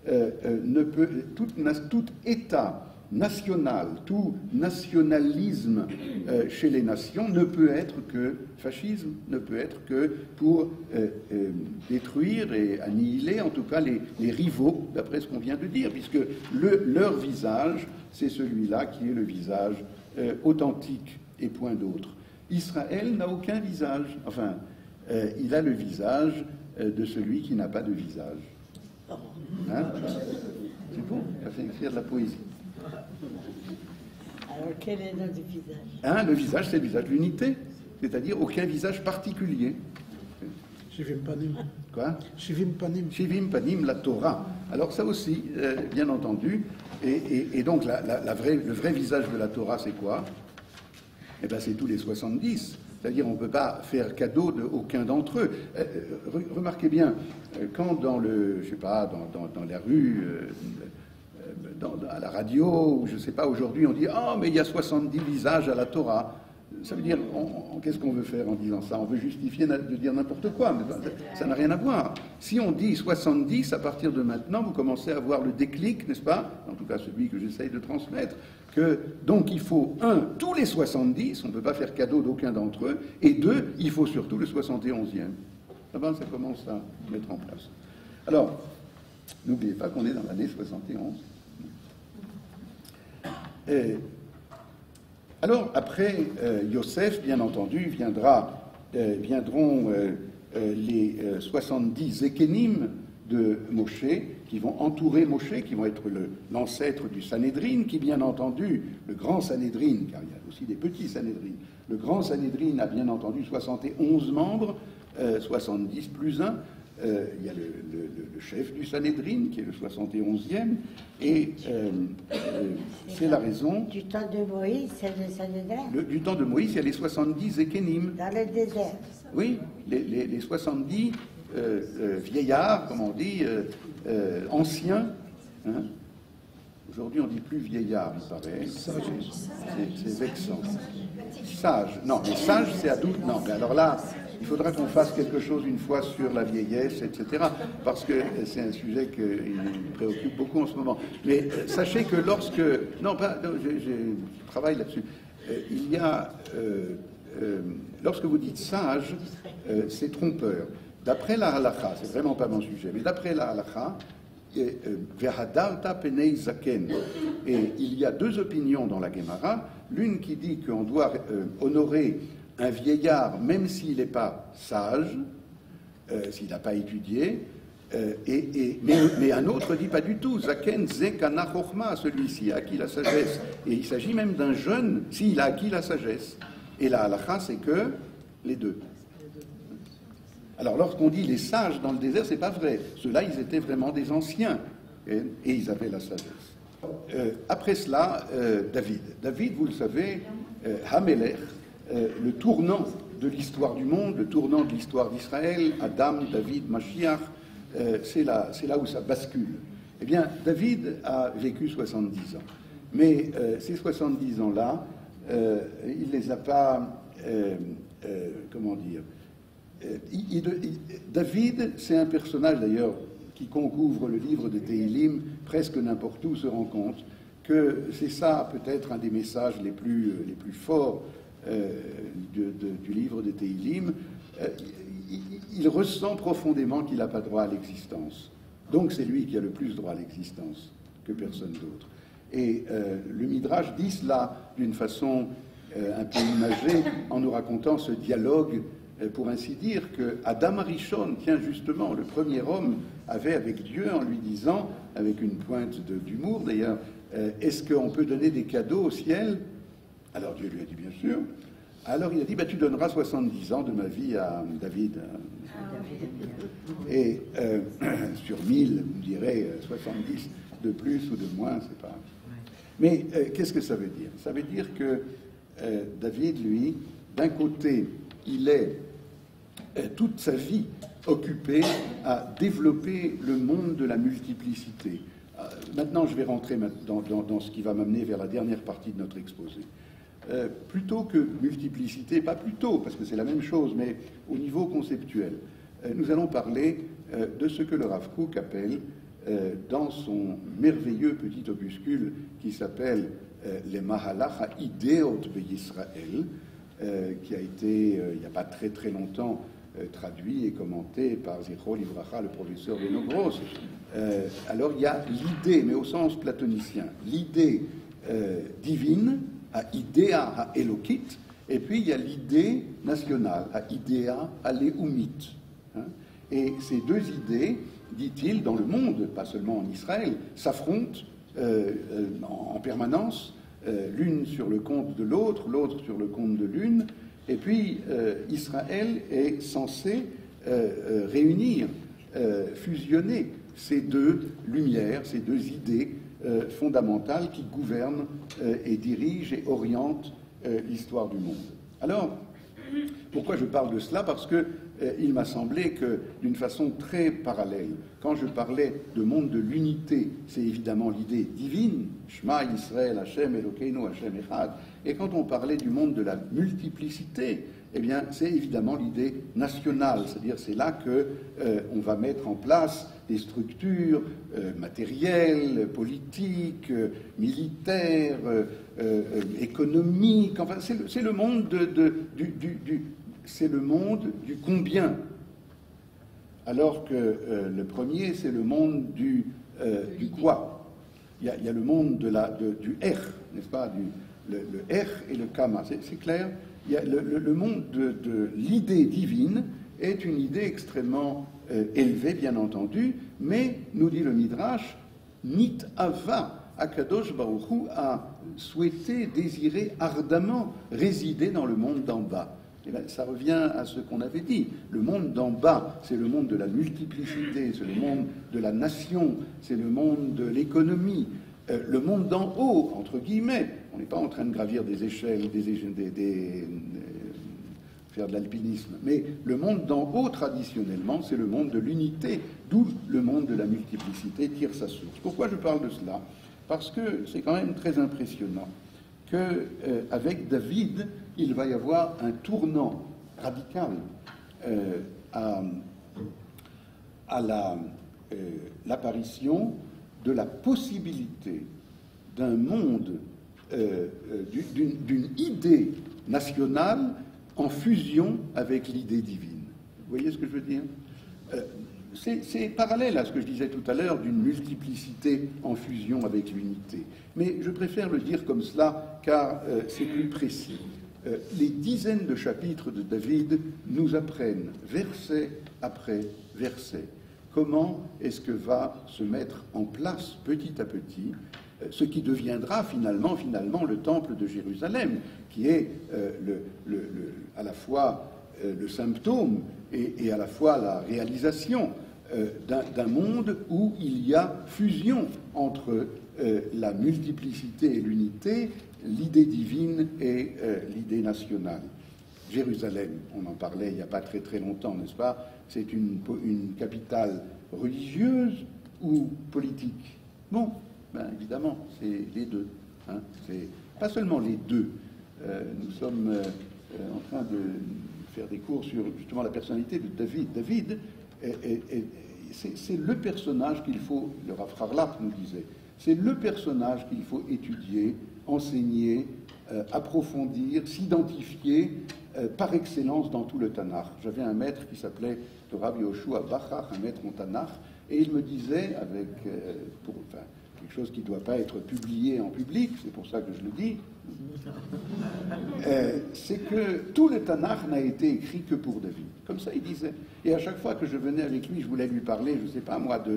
tout État national, tout nationalisme chez les nations ne peut être que fascisme, ne peut être que pour détruire et annihiler, en tout cas, les rivaux, d'après ce qu'on vient de dire, puisque leur visage, c'est celui-là qui est le visage authentique et point d'autre. Israël n'a aucun visage, enfin, il a le visage de celui qui n'a pas de visage. Hein? C'est beau, ça fait écrire de la poésie. Alors, quel est notre visage? Hein, le visage, c'est le visage de l'unité, c'est-à-dire aucun visage particulier. Shivim Panim. Quoi? Shivim Panim. Shivim Panim, la Torah. Alors ça aussi, bien entendu, et donc le vrai visage de la Torah, c'est quoi? Eh bien, c'est tous les 70. C'est-à-dire, on ne peut pas faire cadeau d'aucun d'entre eux. Remarquez bien, quand dans la rue, à la radio, ou je ne sais pas, aujourd'hui, on dit « Ah, mais il y a 70 visages à la Torah ». Ça veut dire, qu'est-ce qu'on veut faire en disant ça? On veut justifier de dire n'importe quoi, mais ça n'a rien à voir. Si on dit 70, à partir de maintenant, vous commencez à voir le déclic, n'est-ce pas? En tout cas, celui que j'essaye de transmettre. Donc il faut, tous les 70, on ne peut pas faire cadeau d'aucun d'entre eux, et deux, il faut surtout le 71e. Là-bas, ça commence à mettre en place. Alors, n'oubliez pas qu'on est dans l'année 71. Alors, après Yosef, bien entendu, viendront les 70 Zékénim de Moshe, qui vont entourer Moshe, qui vont être l'ancêtre du Sanhédrin, qui, bien entendu, le grand Sanhédrin, car il y a aussi des petits Sanhédrin, le grand Sanhédrin a bien entendu 71 membres, 70 plus 1, il y a le chef du Sanhédrin, qui est le 71e, et c'est la raison... Du temps de Moïse, c'est le Sanhédrin. Du temps de Moïse, il y a les 70 Zékénim. Dans le désert. Oui, les 70 vieillards, comme on dit, anciens. Hein. Aujourd'hui, on ne dit plus vieillard, il paraît. C'est vexant. Sage. Non, mais sage, c'est adulte. Non, mais alors là, il faudra qu'on fasse quelque chose une fois sur la vieillesse, etc. Parce que c'est un sujet qui me préoccupe beaucoup en ce moment. Mais sachez que lorsque... Non, je travaille là-dessus. Il y a... lorsque vous dites sage, c'est trompeur. D'après la halakha, c'est vraiment pas mon sujet, mais d'après la halakha, Vehadarta penei zaken. Et il y a deux opinions dans la Gemara. L'une qui dit qu'on doit honorer un vieillard, même s'il n'est pas sage, s'il n'a pas étudié, mais un autre dit pas du tout. Zaken zekana chokhma, celui-ci a acquis la sagesse. Et il s'agit même d'un jeune s'il a acquis la sagesse. Et la halakha, c'est que les deux. Alors, lorsqu'on dit les sages dans le désert, c'est pas vrai. Ceux-là, ils étaient vraiment des anciens et ils avaient la sagesse. Après cela, David. David, vous le savez, Hamelech, le tournant de l'histoire du monde, le tournant de l'histoire d'Israël, Adam, David, Mashiach, c'est là où ça bascule. Eh bien, David a vécu 70 ans. Mais ces 70 ans-là, il ne les a pas, comment dire, David, c'est un personnage d'ailleurs, quiconque ouvre le livre de Tehillim, presque n'importe où se rend compte que c'est ça peut-être un des messages les plus forts du livre de Tehillim. Il ressent profondément qu'il n'a pas droit à l'existence. Donc c'est lui qui a le plus droit à l'existence que personne d'autre. Et le Midrash dit cela d'une façon un peu imagée en nous racontant ce dialogue, pour ainsi dire, que Adam Arishon, tiens justement, le premier homme, avait avec Dieu en lui disant, avec une pointe d'humour d'ailleurs, est-ce qu'on peut donner des cadeaux au ciel? Alors Dieu lui a dit bien sûr. Alors il a dit, tu donneras 70 ans de ma vie à David. Et sur 1000, on dirait 70 de plus ou de moins, c'est pas... Mais qu'est-ce que ça veut dire? Ça veut dire que David, lui, d'un côté, il est toute sa vie occupé à développer le monde de la multiplicité. Maintenant, je vais rentrer dans ce qui va m'amener vers la dernière partie de notre exposé. Plutôt que multiplicité, pas plutôt, parce que c'est la même chose, mais au niveau conceptuel, nous allons parler de ce que le Rav Kook appelle, dans son merveilleux petit opuscule qui s'appelle les Mahalach HaIdeot BeYisrael, qui a été, il n'y a pas très très longtemps, traduit et commenté par Zichro Livracha, le professeur Beno Gross. Alors il y a l'idée, mais au sens platonicien, l'idée divine, à idea à Elokit, et puis il y a l'idée nationale, à idea à Leumit. Et ces deux idées, dit-il, dans le monde, pas seulement en Israël, s'affrontent en permanence, l'une sur le compte de l'autre, l'autre sur le compte de l'une, et puis Israël est censé réunir, fusionner ces deux lumières, ces deux idées fondamentales qui gouvernent et dirigent et orientent l'histoire du monde. Alors, pourquoi je parle de cela? Parce que il m'a semblé que, d'une façon très parallèle, quand je parlais de monde de l'unité, c'est évidemment l'idée divine, Shema Yisrael, Hashem Elokeinu, Hashem Echad, et quand on parlait du monde de la multiplicité, eh bien, c'est évidemment l'idée nationale, c'est-à-dire c'est là que on va mettre en place des structures matérielles, politiques, militaires, économiques. Enfin, c'est le monde c'est le monde du combien, alors que le premier, c'est le monde du quoi. Il y a le monde du R, n'est-ce pas, le R et le Kama, c'est clair. Il y a le monde de l'idée divine est une idée extrêmement élevée, bien entendu, mais, nous dit le Midrash, Nit Ava, Akadosh Baruch Hu a souhaité, désiré ardemment résider dans le monde d'en bas. Et bien, ça revient à ce qu'on avait dit. Le monde d'en bas, c'est le monde de la multiplicité, c'est le monde de la nation, c'est le monde de l'économie. Le monde d'en haut, entre guillemets, on n'est pas en train de gravir des échelles, faire de l'alpinisme, mais le monde d'en haut, traditionnellement, c'est le monde de l'unité, d'où le monde de la multiplicité tire sa source. Pourquoi je parle de cela? Parce que c'est quand même très impressionnant qu'avec David, il va y avoir un tournant radical à l'apparition de la possibilité d'un monde, d'une idée nationale en fusion avec l'idée divine. Vous voyez ce que je veux dire? C'est parallèle à ce que je disais tout à l'heure d'une multiplicité en fusion avec l'unité. Mais je préfère le dire comme cela car c'est plus précis. Les dizaines de chapitres de David nous apprennent, verset après verset, comment est-ce que va se mettre en place petit à petit ce qui deviendra finalement le temple de Jérusalem, qui est à la fois le symptôme et à la fois la réalisation d'un monde où il y a fusion entre la multiplicité et l'unité, l'idée divine et l'idée nationale. Jérusalem, on en parlait il n'y a pas très très longtemps, n'est-ce pas? C'est une capitale religieuse ou politique? Bon, ben évidemment, c'est les deux. C'est pas seulement les deux. Nous sommes en train de faire des cours sur justement la personnalité de David. David, c'est le personnage qu'il faut, le Rav Harlap nous disait, c'est le personnage qu'il faut étudier, enseigner, approfondir, s'identifier par excellence dans tout le Tanakh. J'avais un maître qui s'appelait le Rav Yoshua Bachar, un maître en Tanakh, et il me disait, avec quelque chose qui ne doit pas être publié en public, c'est pour ça que je le dis, c'est que tout le Tanakh n'a été écrit que pour David. Comme ça, il disait. Et à chaque fois que je venais avec lui, je voulais lui parler, je ne sais pas moi, de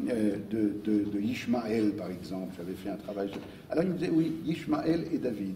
Ishmaël, par exemple. J'avais fait un travail. Alors il me disait, oui, Ishmaël et David.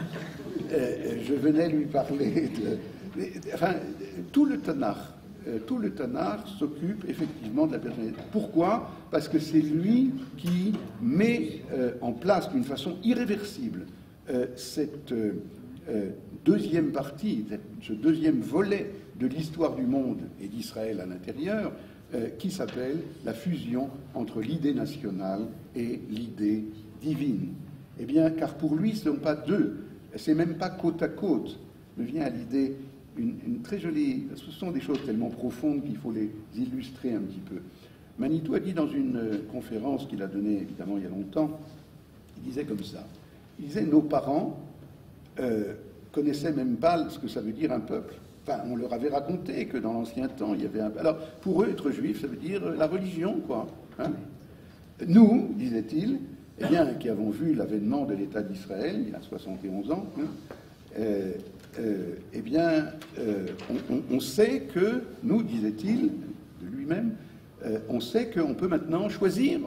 Je venais lui parler enfin, tout le Tanakh. Tout le Tanakh s'occupe effectivement de la personnalité. Pourquoi? Parce que c'est lui qui met en place d'une façon irréversible cette deuxième partie, ce deuxième volet de l'histoire du monde et d'Israël à l'intérieur, qui s'appelle la fusion entre l'idée nationale et l'idée divine. Eh bien, car pour lui, ce ne sont pas deux, c'est même pas côte à côte. Me vient à l'idée une très jolie... Ce sont des choses tellement profondes qu'il faut les illustrer un petit peu. Manitou a dit dans une conférence qu'il a donnée, évidemment, il y a longtemps, il disait comme ça. Il disait, nos parents connaissaient même pas ce que ça veut dire un peuple. Enfin, on leur avait raconté que dans l'ancien temps, il y avait un... Alors, pour eux, être juif, ça veut dire la religion, quoi. Hein. Nous, disait-il, eh bien, qui avons vu l'avènement de l'État d'Israël, il y a 71 ans, hein, eh bien, on sait que, nous, disait-il, de lui-même, on sait qu'on peut maintenant choisir,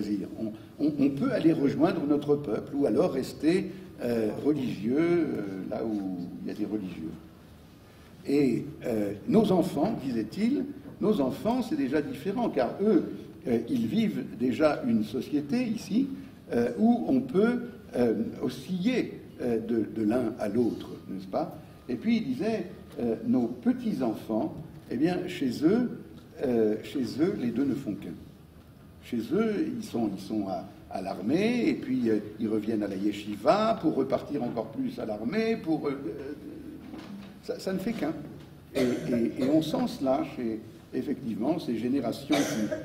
on peut aller rejoindre notre peuple ou alors rester religieux là où il y a des religieux. Et nos enfants, disait-il, nos enfants, c'est déjà différent, car eux, ils vivent déjà une société ici où on peut osciller de l'un à l'autre, n'est-ce pas? Et puis il disait, nos petits-enfants, eh bien, chez eux, les deux ne font qu'un. Chez eux, ils sont à l'armée, et puis ils reviennent à la yeshiva pour repartir encore plus à l'armée, ça ne fait qu'un. Et on sent cela chez, effectivement, ces générations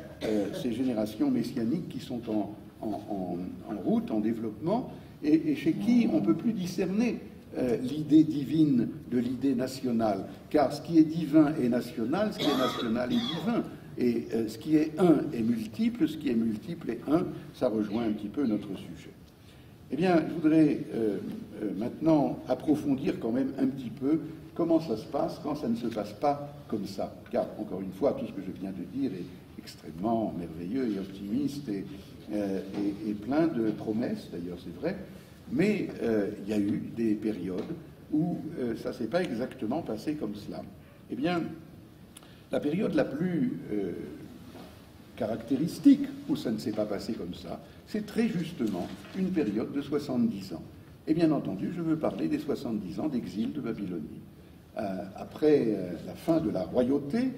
messianiques qui sont en route, en développement, et chez qui on ne peut plus discerner l'idée divine de l'idée nationale, car ce qui est divin est national, ce qui est national est divin, et ce qui est un est multiple, ce qui est multiple est un, ça rejoint un petit peu notre sujet. Eh bien, je voudrais maintenant approfondir quand même un petit peu comment ça se passe quand ça ne se passe pas comme ça, car, encore une fois, tout ce que je viens de dire est extrêmement merveilleux et optimiste et plein de promesses, d'ailleurs c'est vrai, mais il y a eu des périodes où ça ne s'est pas exactement passé comme cela. Eh bien, la période la plus caractéristique où ça ne s'est pas passé comme ça, c'est très justement une période de 70 ans. Et bien entendu, je veux parler des 70 ans d'exil de Babylonie. Après la fin de la royauté,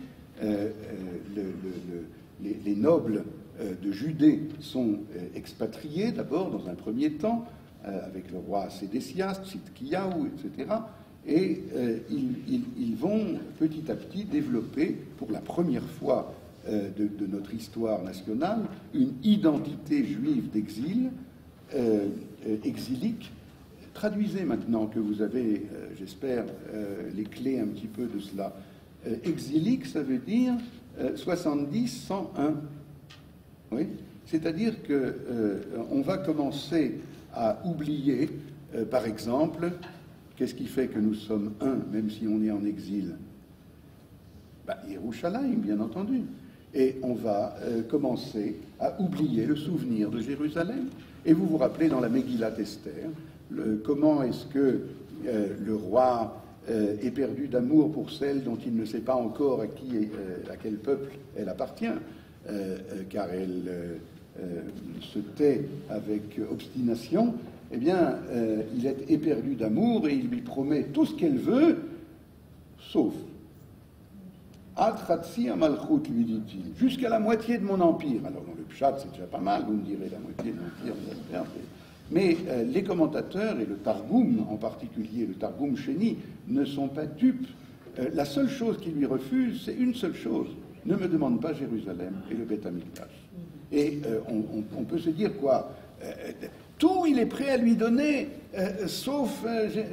les nobles de Judée sont expatriés d'abord dans un premier temps, avec le roi Sédécias, Tzidkiyahu, etc. Et ils vont petit à petit développer, pour la première fois de notre histoire nationale, une identité juive d'exil, exilique. Traduisez maintenant que vous avez, j'espère, les clés un petit peu de cela. Exilique, ça veut dire 70-101. Oui, c'est-à-dire qu'on va commencer à oublier, par exemple, qu'est-ce qui fait que nous sommes un, même si on est en exil? Yerushalayim, bien entendu. Et on va commencer à oublier le souvenir de Jérusalem. Et vous vous rappelez dans la Megillat Esther, comment est-ce que le roi est perdu d'amour pour celle dont il ne sait pas encore à quel peuple elle appartient, car elle se tait avec obstination. Eh bien, il est éperdu d'amour et il lui promet tout ce qu'elle veut, sauf Atratsi Amalchut, lui dit-il, jusqu'à la moitié de mon empire. Alors, dans le Pshat, c'est déjà pas mal, vous me direz, la moitié de l'empire, vous allez faire. Mais les commentateurs, et le Targum en particulier, le Targum Sheni, ne sont pas dupes La seule chose qu'il lui refuse, c'est une seule chose. Ne me demande pas Jérusalem et le Beth Amikdash. Et on peut se dire quoi, tout il est prêt à lui donner, sauf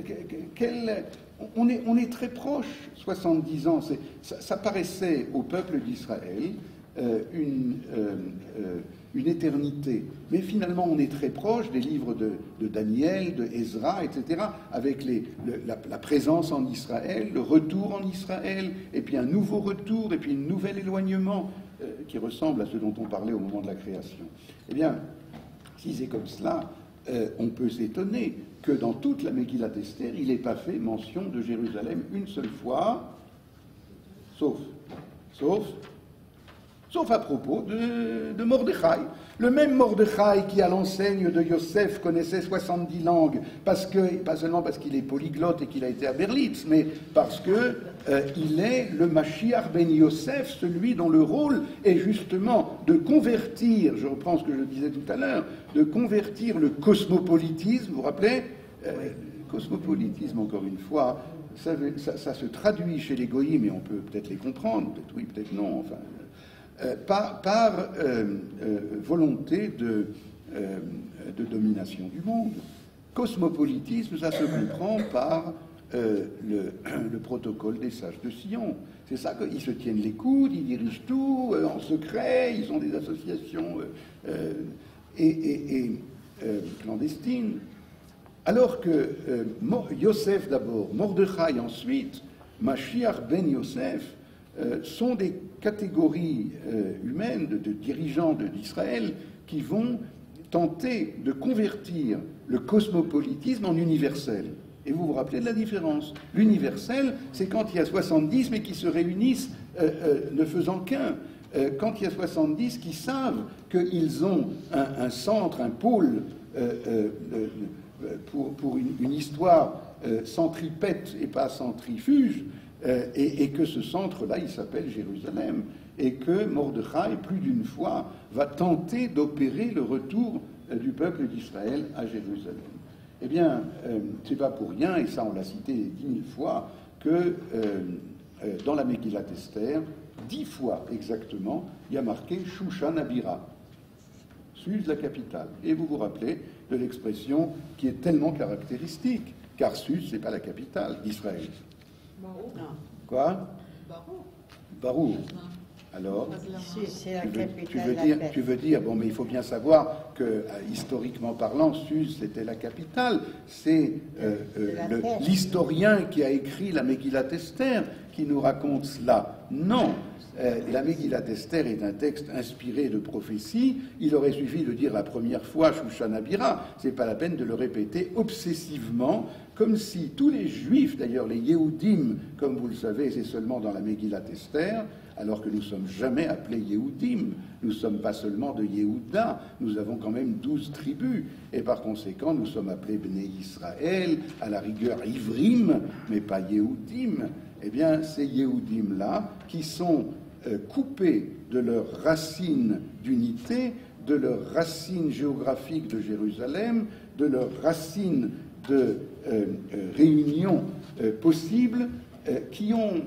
on est très proche, 70 ans. Ça paraissait au peuple d'Israël une éternité. Mais finalement, on est très proche des livres de Daniel, de Ezra, etc., avec la présence en Israël, le retour en Israël, et puis un nouveau retour, et puis un nouvel éloignement qui ressemble à ce dont on parlait au moment de la création. Eh bien, si c'est comme cela, on peut s'étonner que dans toute la Megillat Esther, il n'ait pas fait mention de Jérusalem une seule fois, sauf à propos de Mordechai. Le même Mordechai qui, à l'enseigne de Yosef, connaissait 70 langues, pas seulement parce qu'il est polyglotte et qu'il a été à Berlitz, mais parce que il est le Mashiach ben Yosef, celui dont le rôle est justement de convertir, je reprends ce que je disais tout à l'heure, de convertir le cosmopolitisme, vous vous rappelez cosmopolitisme, encore une fois, ça se traduit chez les goyim, mais on peut peut-être les comprendre, peut-être oui, peut-être non, enfin... par volonté de domination du monde. Cosmopolitisme, ça se comprend par le protocole des sages de Sion. C'est ça qu'ils se tiennent les coudes, ils dirigent tout en secret, ils ont des associations clandestines. Alors que Yosef d'abord, Mordechai ensuite, Mashiach ben Yosef, sont des catégories humaines de dirigeants d'Israël qui vont tenter de convertir le cosmopolitisme en universel. Et vous vous rappelez de la différence. L'universel, c'est quand il y a 70 mais qui se réunissent ne faisant qu'un. Quand il y a 70 qui savent qu'ils ont un centre, un pôle pour une histoire centripète et pas centrifuge, et que ce centre-là, il s'appelle Jérusalem, et que Mordechai, plus d'une fois, va tenter d'opérer le retour du peuple d'Israël à Jérusalem. Eh bien, c'est pas pour rien, et ça on l'a cité 10 000 fois, que dans la Megillat Esther, 10 fois exactement, il y a marqué Shushan Abira, Suse la capitale. Et vous vous rappelez de l'expression qui est tellement caractéristique, car Suse, c'est pas la capitale d'Israël. Quoi? Barou. Alors, C'est la capitale. tu veux dire, bon, mais il faut bien savoir que, historiquement parlant, Suse, c'était la capitale. C'est l'historien qui a écrit la Megillat Esther qui nous raconte cela. Non. La Megillat Esther est un texte inspiré de prophéties. Il aurait suffi de dire la première fois Shushan Abira. C'est pas la peine de le répéter obsessivement, comme si tous les Juifs, d'ailleurs les Yehudim, comme vous le savez, c'est seulement dans la Megillat Esther, alors que nous ne sommes jamais appelés Yehudim. Nous ne sommes pas seulement de Yehuda, nous avons quand même 12 tribus, et par conséquent, nous sommes appelés Bnei Israël, à la rigueur Ivrim, mais pas Yehudim. Eh bien, ces Yehudim-là, qui sont coupés de leurs racines d'unité, de leurs racines géographiques de Jérusalem, de leurs racines de réunion possible, qui ont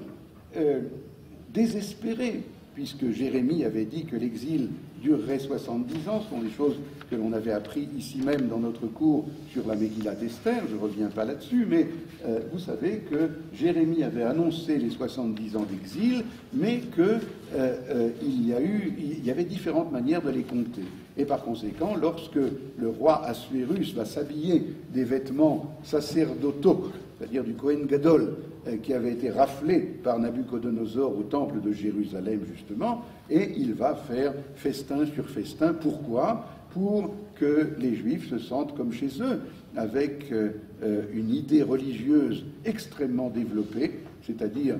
désespéré, puisque Jérémie avait dit que l'exil durerait 70 ans, ce sont des choses que l'on avait appris ici même dans notre cours sur la Megillat Esther, je ne reviens pas là-dessus, mais vous savez que Jérémie avait annoncé les 70 ans d'exil, mais qu'il y avait différentes manières de les compter. Et par conséquent, lorsque le roi Assuérus va s'habiller des vêtements sacerdotaux, c'est-à-dire du Kohen Gadol, qui avait été raflé par Nabuchodonosor au temple de Jérusalem, justement, et il va faire festin sur festin. Pourquoi? Pour que les Juifs se sentent comme chez eux, avec une idée religieuse extrêmement développée, c'est-à-dire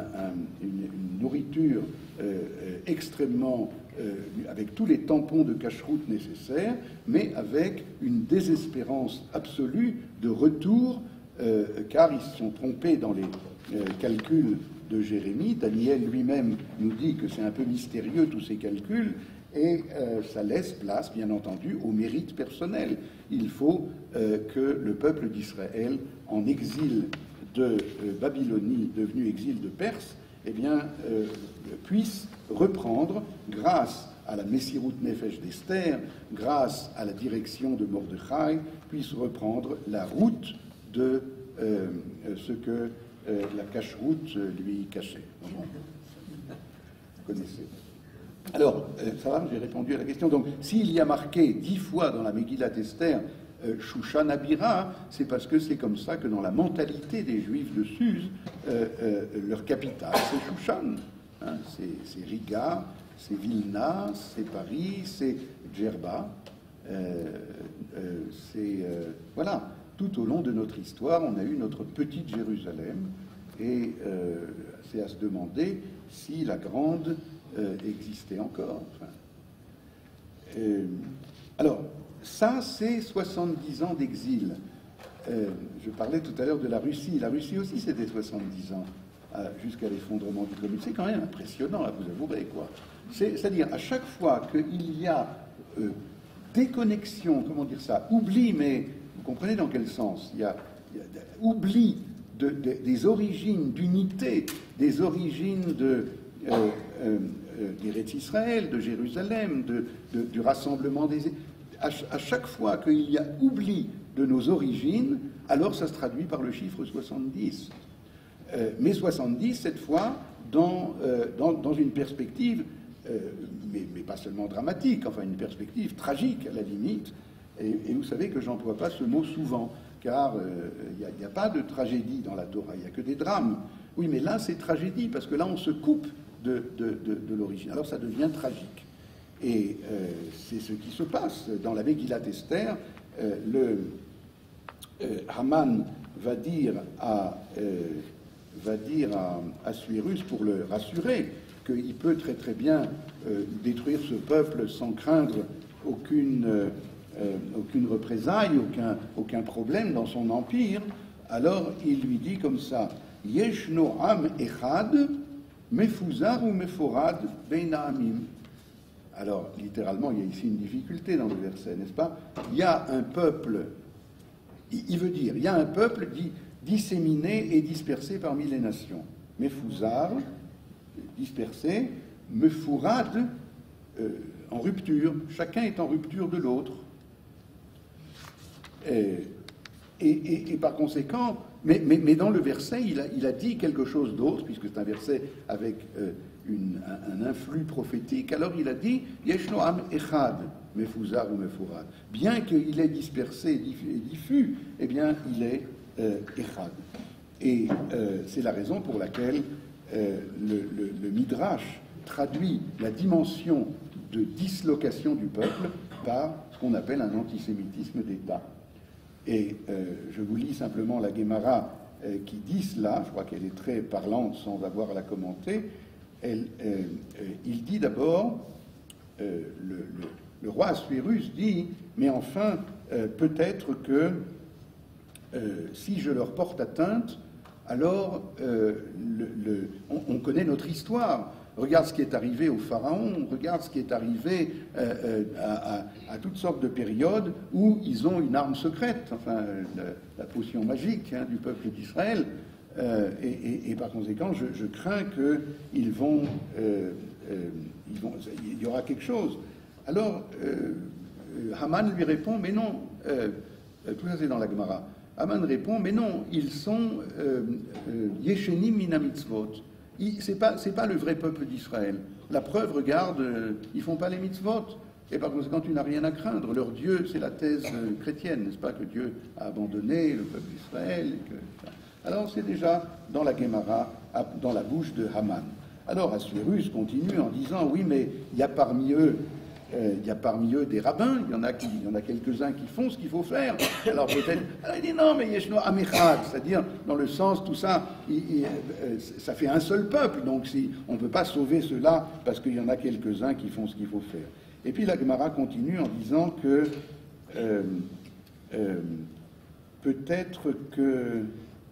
une nourriture extrêmement... avec tous les tampons de cacheroute nécessaires, mais avec une désespérance absolue de retour, car ils se sont trompés dans les calculs de Jérémie. Daniel lui-même nous dit que c'est un peu mystérieux tous ces calculs, et ça laisse place, bien entendu, au mérite personnel. Il faut que le peuple d'Israël, en exil de Babylonie devenu exil de Perse, eh bien, puisse reprendre, grâce à la Messirut Nefesh d'Esther, grâce à la direction de Mordechai, puisse reprendre la route de ce que la cache-route lui cachait. Vous connaissez. Alors, ça va, j'ai répondu à la question. Donc, s'il y a marqué 10 fois dans la Megillat Esther Shushan Abira, c'est parce que c'est comme ça que dans la mentalité des Juifs de Suse, leur capitale, c'est Shushan. Hein, c'est Riga, c'est Vilna, c'est Paris, c'est Djerba. Voilà, tout au long de notre histoire, on a eu notre petite Jérusalem, et c'est à se demander si la grande existait encore. Enfin, alors, ça, c'est 70 ans d'exil. Je parlais tout à l'heure de la Russie. La Russie aussi, c'était 70 ans jusqu'à l'effondrement du communisme. C'est quand même impressionnant, là, vous avouerez, quoi. C'est-à-dire, à chaque fois qu'il y a déconnexion, comment dire ça, oubli, mais vous comprenez dans quel sens? Il y a oubli des origines d'unité, des origines d'Eretz Israël, de Jérusalem, du rassemblement des... À chaque fois qu'il y a oubli de nos origines, alors ça se traduit par le chiffre 70. Mais 70, cette fois, dans une perspective, mais pas seulement dramatique, enfin une perspective tragique à la limite. Et vous savez que j'emploie pas ce mot souvent, car il n'y a pas de tragédie dans la Torah, il n'y a que des drames. Oui, mais là, c'est tragédie, parce que là, on se coupe de l'origine. Alors, ça devient tragique. Et c'est ce qui se passe dans la Megillat Esther. Haman va dire à Assuérus, pour le rassurer, qu'il peut très très bien détruire ce peuple sans craindre aucune représaille, aucun problème dans son empire. Alors il lui dit comme ça: Yeshno am echad mefuzar ou meforad bein ha'amim. Alors littéralement, il y a ici une difficulté dans le verset, n'est-ce pas? Il y a un peuple, il veut dire, il y a un peuple disséminé et dispersé parmi les nations. Mefuzar, dispersé, mefourad, en rupture. Chacun est en rupture de l'autre. Et par conséquent, mais dans le verset, il a dit quelque chose d'autre, puisque c'est un verset avec un influx prophétique. Alors il a dit Yeshno am echad, mefuzar ou mefourad. Bien qu'il est dispersé et diffus, eh bien il est echad. Et c'est la raison pour laquelle le Midrash traduit la dimension de dislocation du peuple par ce qu'on appelle un antisémitisme d'État. Et je vous lis simplement la Guémara qui dit cela, je crois qu'elle est très parlante sans avoir à la commenter. Il dit d'abord, le roi Assuérus dit, mais enfin, peut-être que si je leur porte atteinte, alors on connaît notre histoire. Regarde ce qui est arrivé au pharaon, regarde ce qui est arrivé à toutes sortes de périodes où ils ont une arme secrète, enfin la potion magique du peuple d'Israël, et par conséquent je crains qu'il y aura quelque chose. Alors Haman lui répond, mais non, tout ça c'est dans la Gemara. Haman répond, mais non, ils sont Yeshenim mina mitzvot. C'est pas le vrai peuple d'Israël. La preuve, regarde, ils font pas les mitzvot. Et par conséquent, tu n'as rien à craindre. Leur Dieu, c'est la thèse chrétienne, n'est-ce pas, que Dieu a abandonné le peuple d'Israël. Alors c'est déjà dans la Guémara, dans la bouche de Haman. Alors Assuérus continue en disant, oui, mais il y a parmi eux des rabbins, il y en a quelques-uns qui font ce qu'il faut faire. Alors peut-être, alors il dit non, mais Yeshno Amechad, c'est-à-dire dans le sens, tout ça, ça fait un seul peuple, donc on ne peut pas sauver cela parce qu'il y en a quelques-uns qui font ce qu'il faut faire. Et puis la Gemara continue en disant que peut-être que...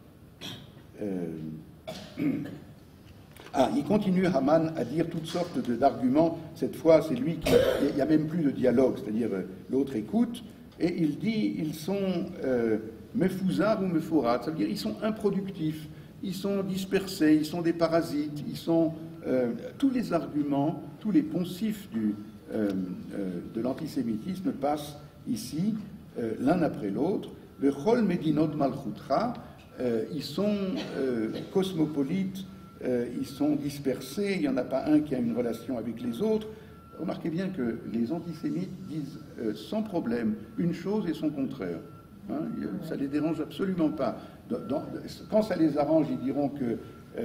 il continue, Haman, à dire toutes sortes d'arguments. Cette fois, c'est lui qui... Il n'y a même plus de dialogue, c'est-à-dire l'autre écoute, et il dit, ils sont Mefouzar ou Meforat, ça veut dire ils sont improductifs, ils sont dispersés, ils sont des parasites, ils sont tous les arguments, tous les poncifs de l'antisémitisme passent ici l'un après l'autre. Le Chol Medinot Malchutra, ils sont cosmopolites, ils sont dispersés, il n'y en a pas un qui a une relation avec les autres. Remarquez bien que les antisémites disent sans problème une chose et son contraire. Hein, ça ne les dérange absolument pas. Quand ça les arrange, ils diront que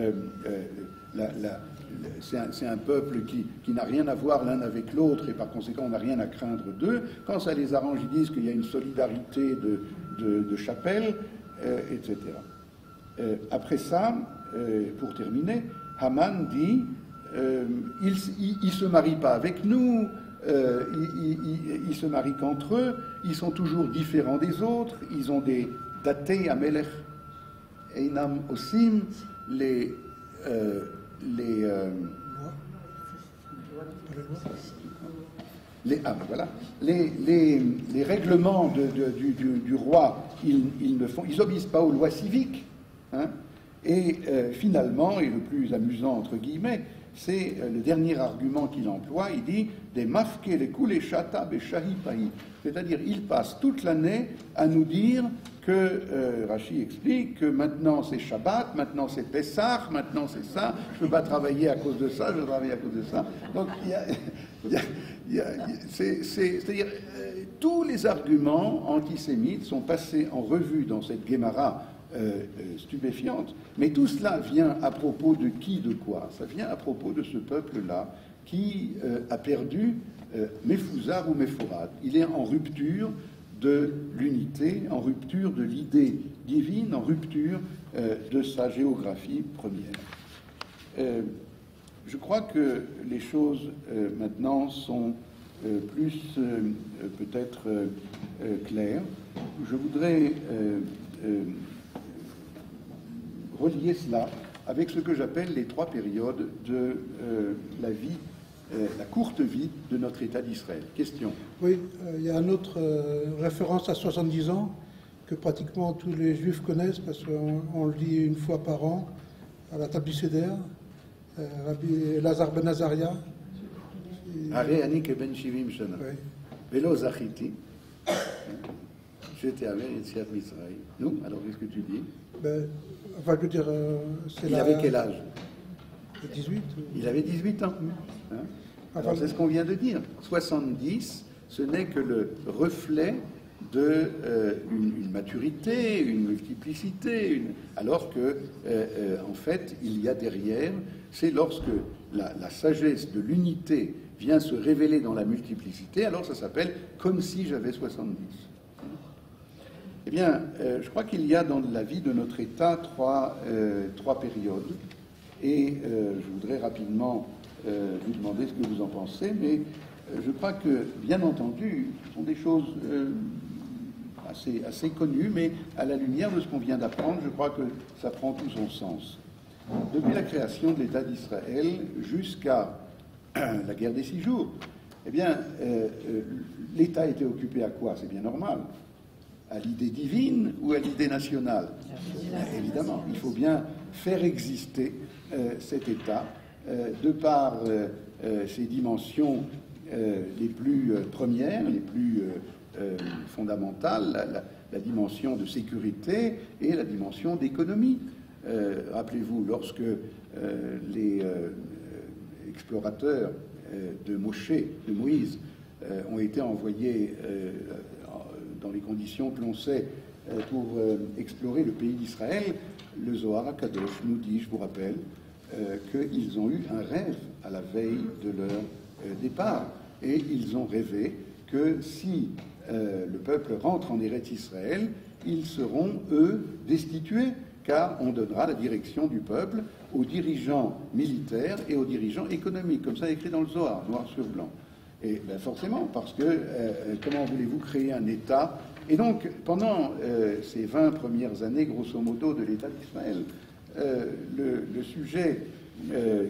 c'est un peuple qui n'a rien à voir l'un avec l'autre et par conséquent on n'a rien à craindre d'eux. Quand ça les arrange, ils disent qu'il y a une solidarité de chapelle, etc. Après ça, pour terminer, Haman dit ils ne se marient pas avec nous, ils se marient qu'entre eux, ils sont toujours différents des autres, ils ont des datei amelech einam osim, les règlements du roi, ils obéissent pas aux lois civiques. Hein, et finalement, et le plus amusant entre guillemets, c'est le dernier argument qu'il emploie, il dit des mafke les koulé chata beshahi pahi, c'est-à-dire il passe toute l'année à nous dire que Rashi explique que maintenant c'est Shabbat, maintenant c'est Pessah, maintenant c'est ça, je ne peux pas travailler à cause de ça, je vais travailler à cause de ça. Donc c'est-à-dire tous les arguments antisémites sont passés en revue dans cette Guémara stupéfiante, mais tout cela vient à propos de qui, de quoi? Ça vient à propos de ce peuple-là qui a perdu Mefouzar ou Meforat. Il est en rupture de l'unité, en rupture de l'idée divine, en rupture de sa géographie première. Je crois que les choses maintenant sont plus peut-être claires. Je voudrais relier cela avec ce que j'appelle les trois périodes de la vie, la courte vie de notre État d'Israël. Question. Oui, il y a une autre référence à 70 ans que pratiquement tous les Juifs connaissent parce qu'on le lit une fois par an à la table du Seder, Rabbi Lazar ben Azaria. Hare ani keben 70 shana. Velo zachiti. J'étais avec Yetziat Mitzrayim. Nous, alors qu'est-ce que tu dis? Enfin, je veux dire, il avait quel âge? 18. Il avait 18 ans. Hein, alors c'est ce qu'on vient de dire. 70, ce n'est que le reflet d'une maturité, une multiplicité, alors que, en fait, il y a derrière, c'est lorsque la sagesse de l'unité vient se révéler dans la multiplicité, alors ça s'appelle comme si j'avais 70. Eh bien, je crois qu'il y a dans la vie de notre État trois périodes, et je voudrais rapidement vous demander ce que vous en pensez, mais je crois que, bien entendu, ce sont des choses assez connues, mais à la lumière de ce qu'on vient d'apprendre, je crois que ça prend tout son sens. Depuis la création de l'État d'Israël jusqu'à la guerre des 6 jours, eh bien, l'État était occupé à quoi? C'est bien normal. À l'idée divine ou à l'idée nationale? Évidemment, il faut bien faire exister cet État de par ses dimensions les plus premières, les plus fondamentales, la dimension de sécurité et la dimension d'économie. Rappelez-vous, lorsque les explorateurs de Moïse, ont été envoyés dans les conditions que l'on sait pour explorer le pays d'Israël, le Zohar HaKadosh nous dit, je vous rappelle, qu'ils ont eu un rêve à la veille de leur départ. Et ils ont rêvé que si le peuple rentre en Eretz Israël, ils seront, eux, destitués, car on donnera la direction du peuple aux dirigeants militaires et aux dirigeants économiques, comme ça écrit dans le Zohar, noir sur blanc. Et bien forcément, parce que comment voulez-vous créer un État? Et donc, pendant ces 20 premières années, grosso modo, de l'État d'Israël, le sujet de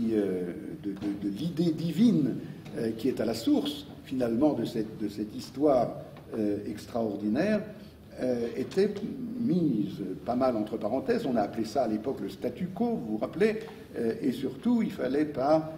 l'idée divine qui est à la source, finalement, de cette histoire extraordinaire, était mise pas mal entre parenthèses. On a appelé ça à l'époque le statu quo, vous vous rappelez, et surtout il ne fallait pas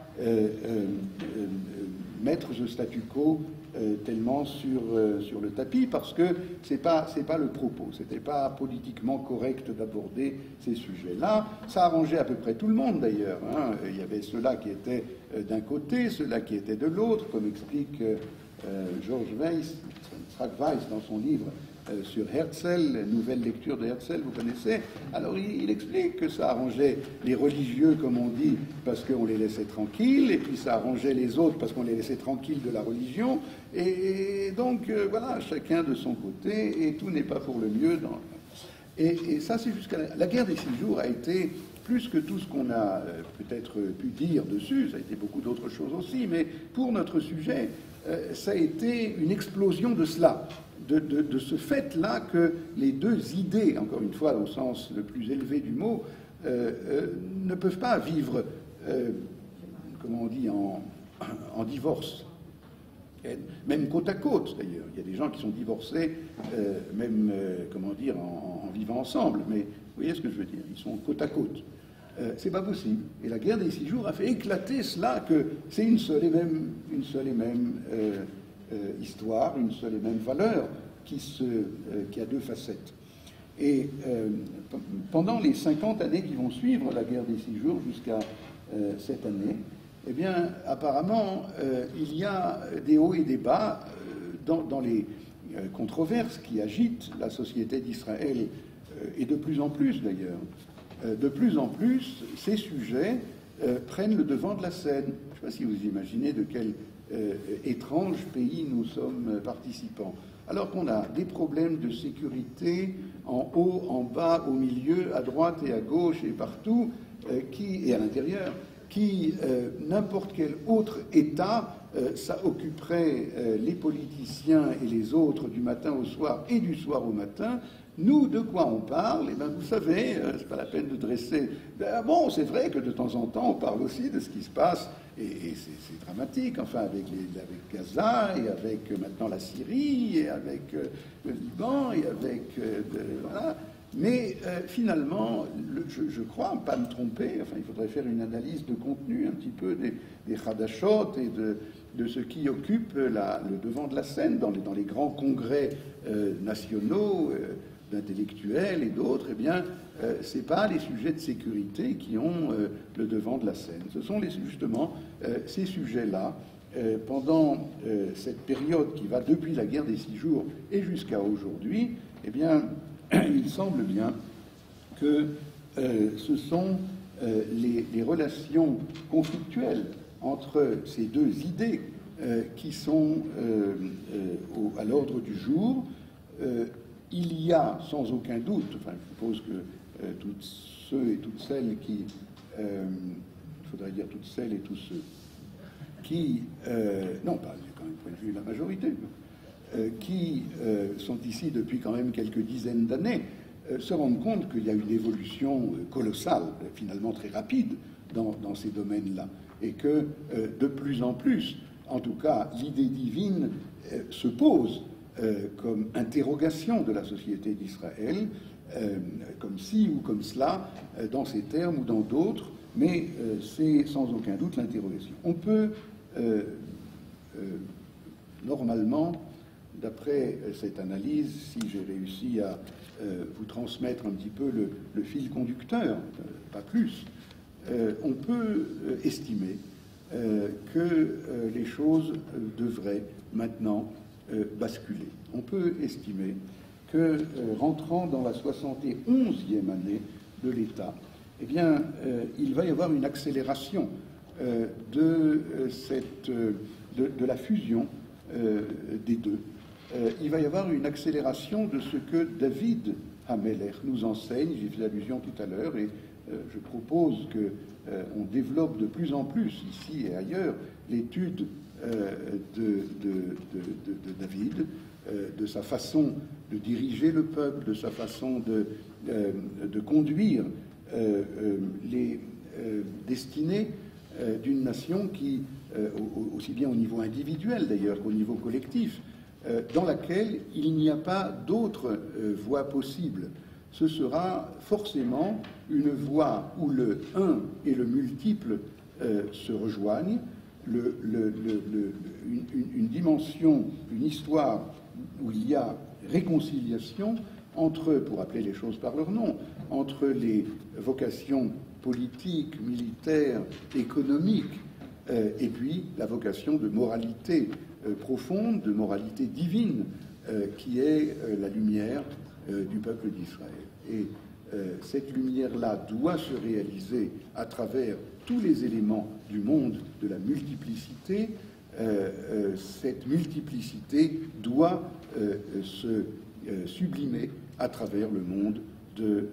mettre ce statu quo tellement sur le tapis, parce que c'est pas le propos, c'était pas politiquement correct d'aborder ces sujets-là. Ça arrangeait à peu près tout le monde d'ailleurs, hein. Il y avait ceux-là qui étaient d'un côté, ceux-là qui étaient de l'autre, comme explique George Weiss, dans son livre sur Herzl, nouvelle lecture de Herzl, vous connaissez. Alors il explique que ça arrangeait les religieux, comme on dit, parce qu'on les laissait tranquilles, et puis ça arrangeait les autres parce qu'on les laissait tranquilles de la religion, et donc voilà, chacun de son côté, et tout n'est pas pour le mieux. Et ça, c'est jusqu'à la guerre des 6 jours a été plus que tout ce qu'on a peut-être pu dire dessus, ça a été beaucoup d'autres choses aussi, mais pour notre sujet, ça a été une explosion de cela. De ce fait-là que les deux idées, encore une fois au sens le plus élevé du mot, ne peuvent pas vivre, comment on dit, en divorce. Même côte à côte, d'ailleurs. Il y a des gens qui sont divorcés, même, comment dire, en vivant ensemble. Mais vous voyez ce que je veux dire, ils sont côte à côte. C'est pas possible. Et la guerre des 6 jours a fait éclater cela, que c'est une seule et même histoire, une seule et même valeur qui a deux facettes. Et pendant les 50 années qui vont suivre la guerre des 6 jours jusqu'à cette année, eh bien, apparemment, il y a des hauts et des bas dans les controverses qui agitent la société d'Israël, et de plus en plus d'ailleurs. De plus en plus, ces sujets prennent le devant de la scène. Je ne sais pas si vous imaginez de quel étrange pays nous sommes participants. Alors qu'on a des problèmes de sécurité en haut, en bas, au milieu, à droite et à gauche et partout, et à l'intérieur, qui, n'importe quel autre État, ça occuperait les politiciens et les autres du matin au soir et du soir au matin. Nous, de quoi on parle? Eh bien, vous savez, c'est pas la peine de dresser... bon, c'est vrai que de temps en temps, on parle aussi de ce qui se passe, et c'est dramatique, enfin, avec Gaza, et avec maintenant la Syrie, et avec le Liban, et avec... voilà. Mais finalement, je crois, pas me tromper, enfin, il faudrait faire une analyse de contenu un petit peu des Hadashot et de ce qui occupe le devant de la scène dans les grands congrès nationaux, d'intellectuels et d'autres. Eh bien, c'est pas les sujets de sécurité qui ont le devant de la scène. Ce sont justement ces sujets-là, pendant cette période qui va depuis la guerre des 6 jours et jusqu'à aujourd'hui, eh bien, il semble bien que ce sont les relations conflictuelles entre ces deux idées qui sont à l'ordre du jour. Il y a sans aucun doute, enfin je suppose que toutes ceux et toutes celles qui, il faudrait dire toutes celles et tous ceux qui, non pas quand même point de vue la majorité, qui sont ici depuis quand même quelques dizaines d'années, se rendent compte qu'il y a une évolution colossale, finalement très rapide, dans ces domaines-là, et que de plus en plus, en tout cas, l'idée divine se pose comme interrogation de la société d'Israël, comme ci ou comme cela, dans ces termes ou dans d'autres, mais c'est sans aucun doute l'interrogation. On peut normalement, d'après cette analyse, si j'ai réussi à vous transmettre un petit peu le fil conducteur, pas plus, on peut estimer que les choses devraient maintenant basculer. On peut estimer que, rentrant dans la 71e année de l'État, eh bien, il va y avoir une accélération de la fusion des deux. Il va y avoir une accélération de ce que David Hamelech nous enseigne. J'y fais allusion tout à l'heure, et je propose qu'on développe de plus en plus, ici et ailleurs, l'étude de David, de sa façon de diriger le peuple, de sa façon de conduire les destinées d'une nation qui, aussi bien au niveau individuel d'ailleurs qu'au niveau collectif, dans laquelle il n'y a pas d'autre voie possible. Ce sera forcément une voie où le un et le multiple se rejoignent, une dimension, une histoire où il y a réconciliation entre, pour appeler les choses par leur nom, entre les vocations politiques, militaires, économiques, et puis la vocation de moralité profonde, de moralité divine, qui est la lumière du peuple d'Israël. Et cette lumière-là doit se réaliser à travers tous les éléments du monde de la multiplicité. Cette multiplicité doit se sublimer à travers le monde de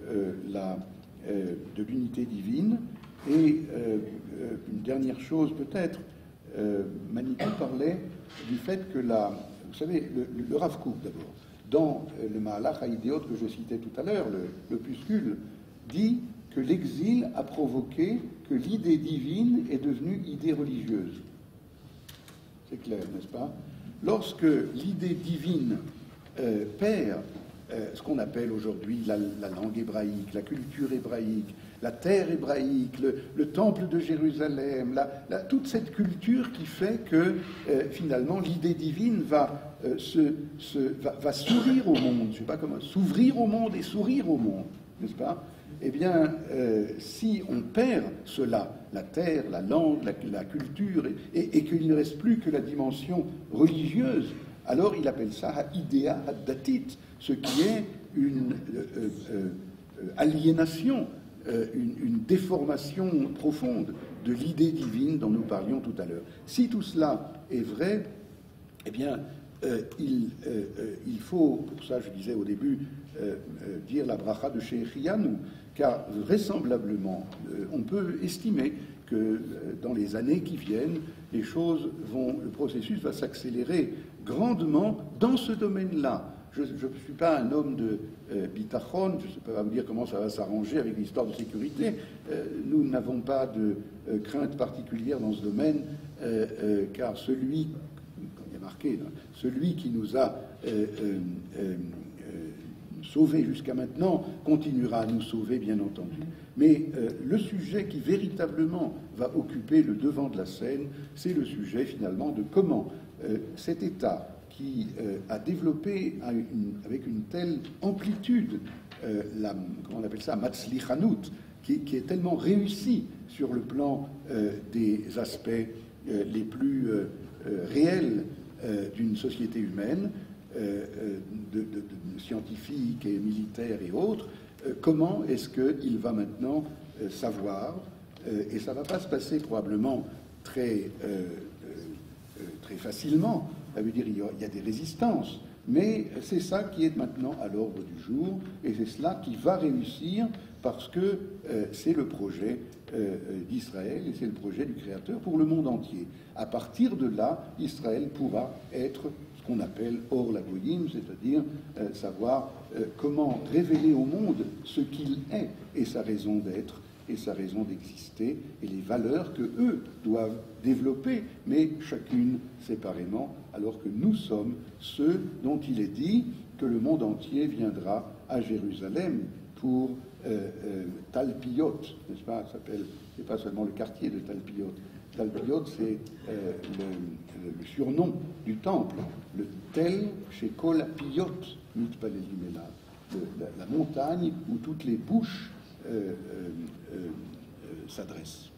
l'unité divine. Et une dernière chose peut-être, Manitou parlait du fait que vous savez, le Rav Kook d'abord, dans le Mahalach Haïdéot que je citais tout à l'heure, l'opuscule, dit que l'exil a provoqué que l'idée divine est devenue idée religieuse. C'est clair, n'est-ce pas? Lorsque l'idée divine perd ce qu'on appelle aujourd'hui la langue hébraïque, la culture hébraïque, la terre hébraïque, le temple de Jérusalem, toute cette culture qui fait que finalement l'idée divine va sourire au monde, je ne sais pas comment, s'ouvrir au monde et sourire au monde, n'est-ce pas? Eh bien, si on perd cela, la terre, la langue, la culture, et qu'il ne reste plus que la dimension religieuse, alors il appelle ça idéa datit, ce qui est une aliénation, une déformation profonde de l'idée divine dont nous parlions tout à l'heure. Si tout cela est vrai, eh bien, il faut, pour ça je disais au début, dire la bracha de Shechianu, car vraisemblablement, on peut estimer que dans les années qui viennent, le processus va s'accélérer grandement dans ce domaine-là. Je ne suis pas un homme de bitachon, je ne sais pas vous dire comment ça va s'arranger avec l'histoire de sécurité. Nous n'avons pas de crainte particulière dans ce domaine, car celui, comme il y a marqué, celui qui nous a sauvés jusqu'à maintenant continuera à nous sauver, bien entendu. Mais le sujet qui véritablement va occuper le devant de la scène, c'est le sujet finalement de comment cet État qui a développé avec une telle amplitude comment on appelle ça, matzlichanut, qui est tellement réussi sur le plan des aspects les plus réels d'une société humaine, de scientifiques et militaires et autres, comment est-ce qu'il va maintenant savoir, et ça ne va pas se passer probablement très facilement, ça veut dire il y a des résistances, mais c'est ça qui est maintenant à l'ordre du jour, et c'est cela qui va réussir parce que c'est le projet d'Israël et c'est le projet du Créateur pour le monde entier. À partir de là, Israël pourra être ce qu'on appelle Or Lagoyim, c'est-à-dire savoir comment révéler au monde ce qu'il est et sa raison d'être et sa raison d'exister et les valeurs que eux doivent développer, mais chacune séparément, alors que nous sommes ceux dont il est dit que le monde entier viendra à Jérusalem pour Talpiot, n'est-ce pas? C'est pas seulement le quartier de Talpiot. Talpiot, c'est le surnom du temple, le Tel Shekol Piot Mitpalelim Elav, la montagne où toutes les bouches s'adresse.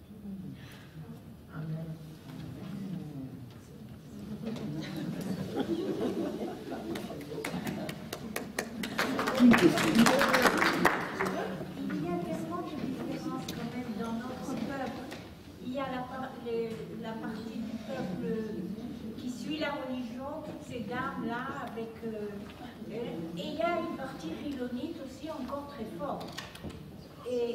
Une question. Il y a tellement de différences quand même dans notre peuple. Il y a la partie du peuple qui suit la religion, toutes ces dames-là, avec... et il y a une partie philonite aussi encore très forte. Et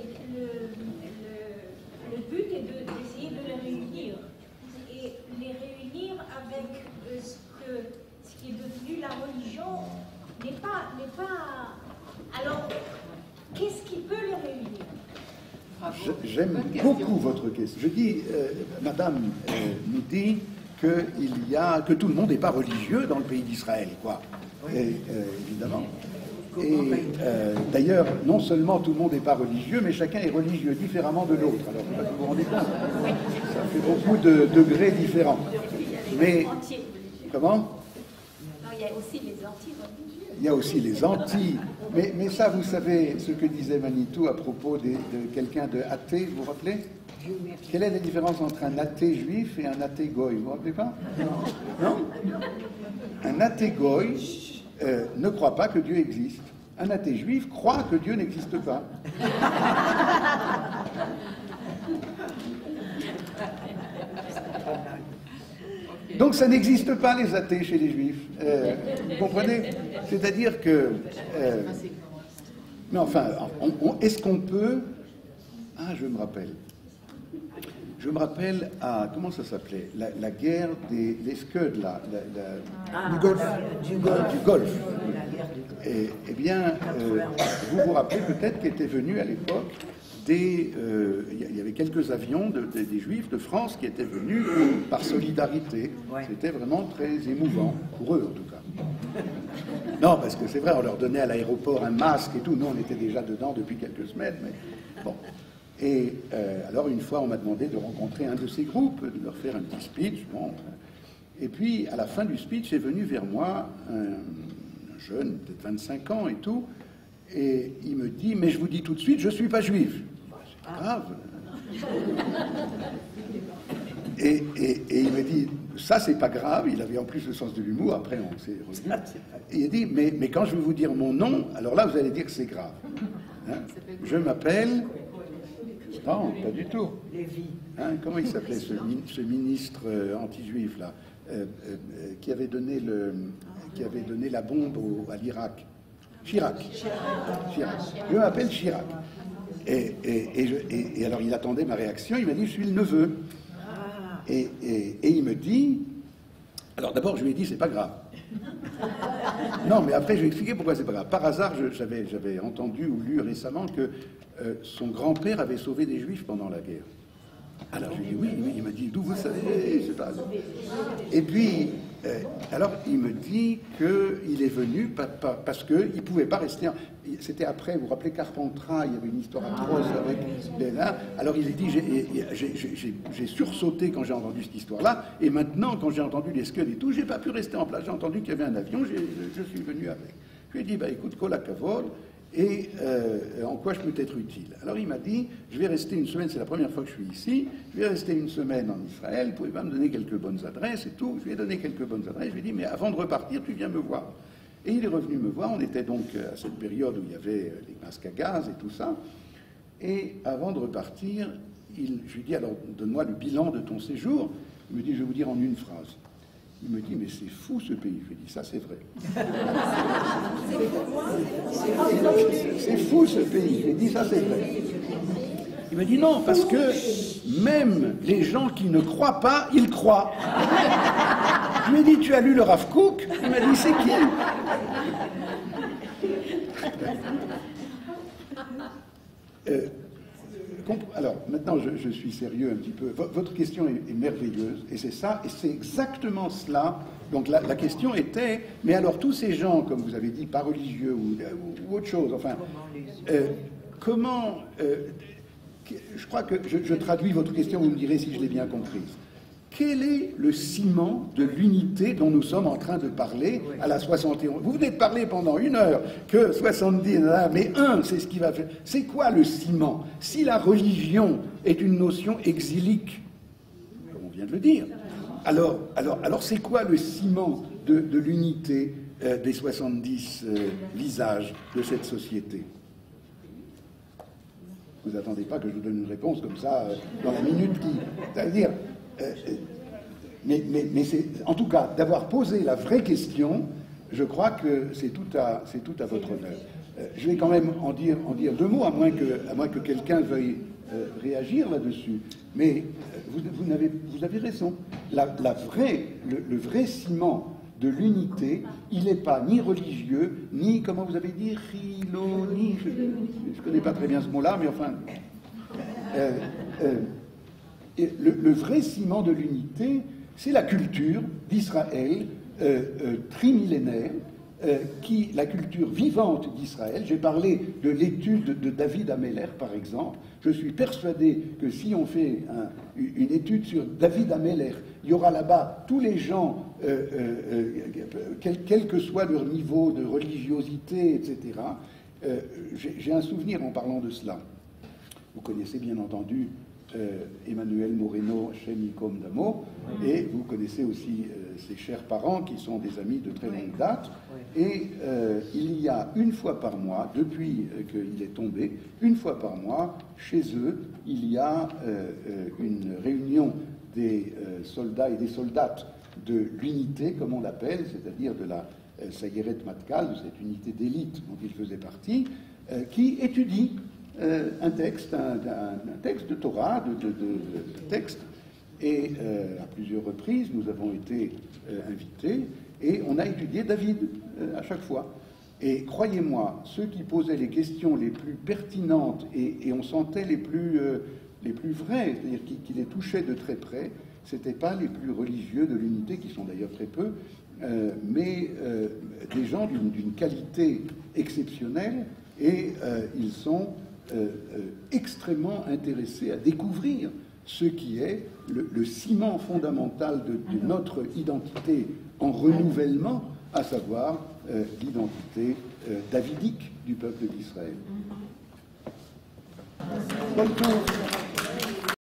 le but est d'essayer de les réunir. Et les réunir avec ce qui est devenu la religion n'est pas... Alors, qu'est-ce qui peut les réunir? J'aime beaucoup votre question. Je dis, Madame nous dit que tout le monde n'est pas religieux dans le pays d'Israël, quoi. Évidemment. Et d'ailleurs, non seulement tout le monde n'est pas religieux, mais chacun est religieux différemment de l'autre. Alors, vous vous rendez compte, ça fait beaucoup de degrés différents. Mais, comment? Non, il y a aussi les anti-religieux. Il y a aussi les anti. Mais ça, vous savez ce que disait Manitou à propos de quelqu'un de athée, vous vous rappelez? Quelle est la différence entre un athée juif et un athée goy? Vous vous rappelez pas? Non. Un athée goy ne croit pas que Dieu existe. Un athée juif croit que Dieu n'existe pas. Donc ça n'existe pas, les athées, chez les juifs. Vous comprenez? C'est-à-dire que... mais enfin, est-ce qu'on peut... Ah, je me rappelle. Je me rappelle à... Comment ça s'appelait? La guerre des Scud, là. Du Golfe. Du Golfe. Eh bien, vous vous rappelez peut-être qu'étaient venus à l'époque il y avait quelques avions des Juifs de France qui étaient venus par solidarité. C'était vraiment très émouvant, pour eux en tout cas. Non, parce que c'est vrai, on leur donnait à l'aéroport un masque et tout. Nous, on était déjà dedans depuis quelques semaines, mais bon. Et alors, une fois, on m'a demandé de rencontrer un de ces groupes, de leur faire un petit speech. Bon. Et puis, à la fin du speech, est venu vers moi un jeune, peut-être 25 ans et tout, et il me dit, mais je vous dis tout de suite, je ne suis pas juif. C'est pas grave. Et il me dit, ça, c'est pas grave. Il avait en plus le sens de l'humour. Après, on s'est revu. Et il dit, mais quand je vais vous dire mon nom, alors là, vous allez dire que c'est grave. Hein? Je m'appelle... Non, pas du tout. Hein, comment il s'appelait ce ministre anti-juif là, qui avait donné la bombe à l'Irak? Chirac. Je m'appelle Chirac. Et alors il attendait ma réaction. Il m'a dit je suis le neveu. Et il me dit. Alors d'abord je lui ai dit c'est pas grave. Non, mais après je vais expliquer pourquoi c'est pas grave. Par hasard, j'avais entendu ou lu récemment que son grand-père avait sauvé des Juifs pendant la guerre. Alors je lui ai dit oui, il m'a dit d'où vous savez, c'est pas... Et puis, alors il me dit qu'il est venu parce qu'il ne pouvait pas rester... C'était après, vous vous rappelez Carpentras, il y avait une histoire atroce avec les là. Alors il a dit, j'ai sursauté quand j'ai entendu cette histoire-là, et maintenant, quand j'ai entendu les Scud et tout, j'ai pas pu rester en place. J'ai entendu qu'il y avait un avion, je suis venu avec. Je lui ai dit, bah écoute, Kol HaKavod, et en quoi je peux être utile? Alors il m'a dit, je vais rester une semaine, c'est la première fois que je suis ici, je vais rester une semaine en Israël, vous pouvez pas me donner quelques bonnes adresses et tout. Je lui ai donné quelques bonnes adresses, je lui ai dit, mais avant de repartir, tu viens me voir. Et il est revenu me voir, on était donc à cette période où il y avait les masques à gaz et tout ça, et avant de repartir, je lui dis, alors donne-moi le bilan de ton séjour. Il me dit, je vais vous dire en une phrase. Il me dit, mais c'est fou ce pays. Je lui dis, ça c'est vrai. C'est fou ce pays. Je lui dis, ça c'est vrai. Il me dit, non, parce que même les gens qui ne croient pas, ils croient. Je lui ai dit, tu as lu le Rav Kook? Il m'a dit, c'est qui? Alors, maintenant, je suis sérieux un petit peu. Votre question est merveilleuse, et c'est ça, et c'est exactement cela. Donc, la question était, mais alors, tous ces gens, comme vous avez dit, pas religieux ou autre chose, enfin, comment... je crois que je traduis votre question, vous me direz si je l'ai bien comprise. Quel est le ciment de l'unité dont nous sommes en train de parler à la 71? Vous venez de parler pendant 1 heure que 70, mais c'est ce qui va faire. C'est quoi le ciment? Si la religion est une notion exilique, comme on vient de le dire, alors c'est quoi le ciment de l'unité des 70 visages de cette société? Vous n'attendez pas que je vous donne une réponse comme ça dans la minute qui... C'est-à-dire... mais c'est, en tout cas, d'avoir posé la vraie question, je crois que c'est tout à votre honneur. Je vais quand même en dire 2 mots, à moins que quelqu'un veuille réagir là-dessus. Mais vous avez raison. Le vrai ciment de l'unité, il n'est pas ni religieux, ni, comment vous avez dit, chiloni, je ne connais pas très bien ce mot-là, mais enfin... le vrai ciment de l'unité, C'est la culture d'Israël trimillénaire, la culture vivante d'Israël. J'ai parlé de l'étude de David Ameller, par exemple. Je suis persuadé que si on fait une étude sur David Ameller, il y aura là-bas tous les gens, quel que soit leur niveau de religiosité, etc. J'ai un souvenir en parlant de cela. Vous connaissez bien entendu Emmanuel Moreno, Shem Yikom Damo, et vous connaissez aussi ses chers parents qui sont des amis de très longue date. Et il y a une fois par mois, depuis qu'il est tombé, une fois par mois, chez eux, il y a une réunion des soldats et des soldates de l'unité, comme on l'appelle, c'est-à-dire de la Sayeret Matkal, de cette unité d'élite dont il faisait partie, qui étudie un texte de Torah, de texte, et à plusieurs reprises, nous avons été invités, et on a étudié David à chaque fois. Et croyez-moi, ceux qui posaient les questions les plus pertinentes, et on sentait les plus vrais, c'est-à-dire qui les touchaient de très près, ce n'étaient pas les plus religieux de l'unité, qui sont d'ailleurs très peu, mais des gens d'une qualité exceptionnelle, et ils sont extrêmement intéressés à découvrir ce qui est le ciment fondamental de notre identité en renouvellement, à savoir l'identité davidique du peuple d'Israël. Bonne journée.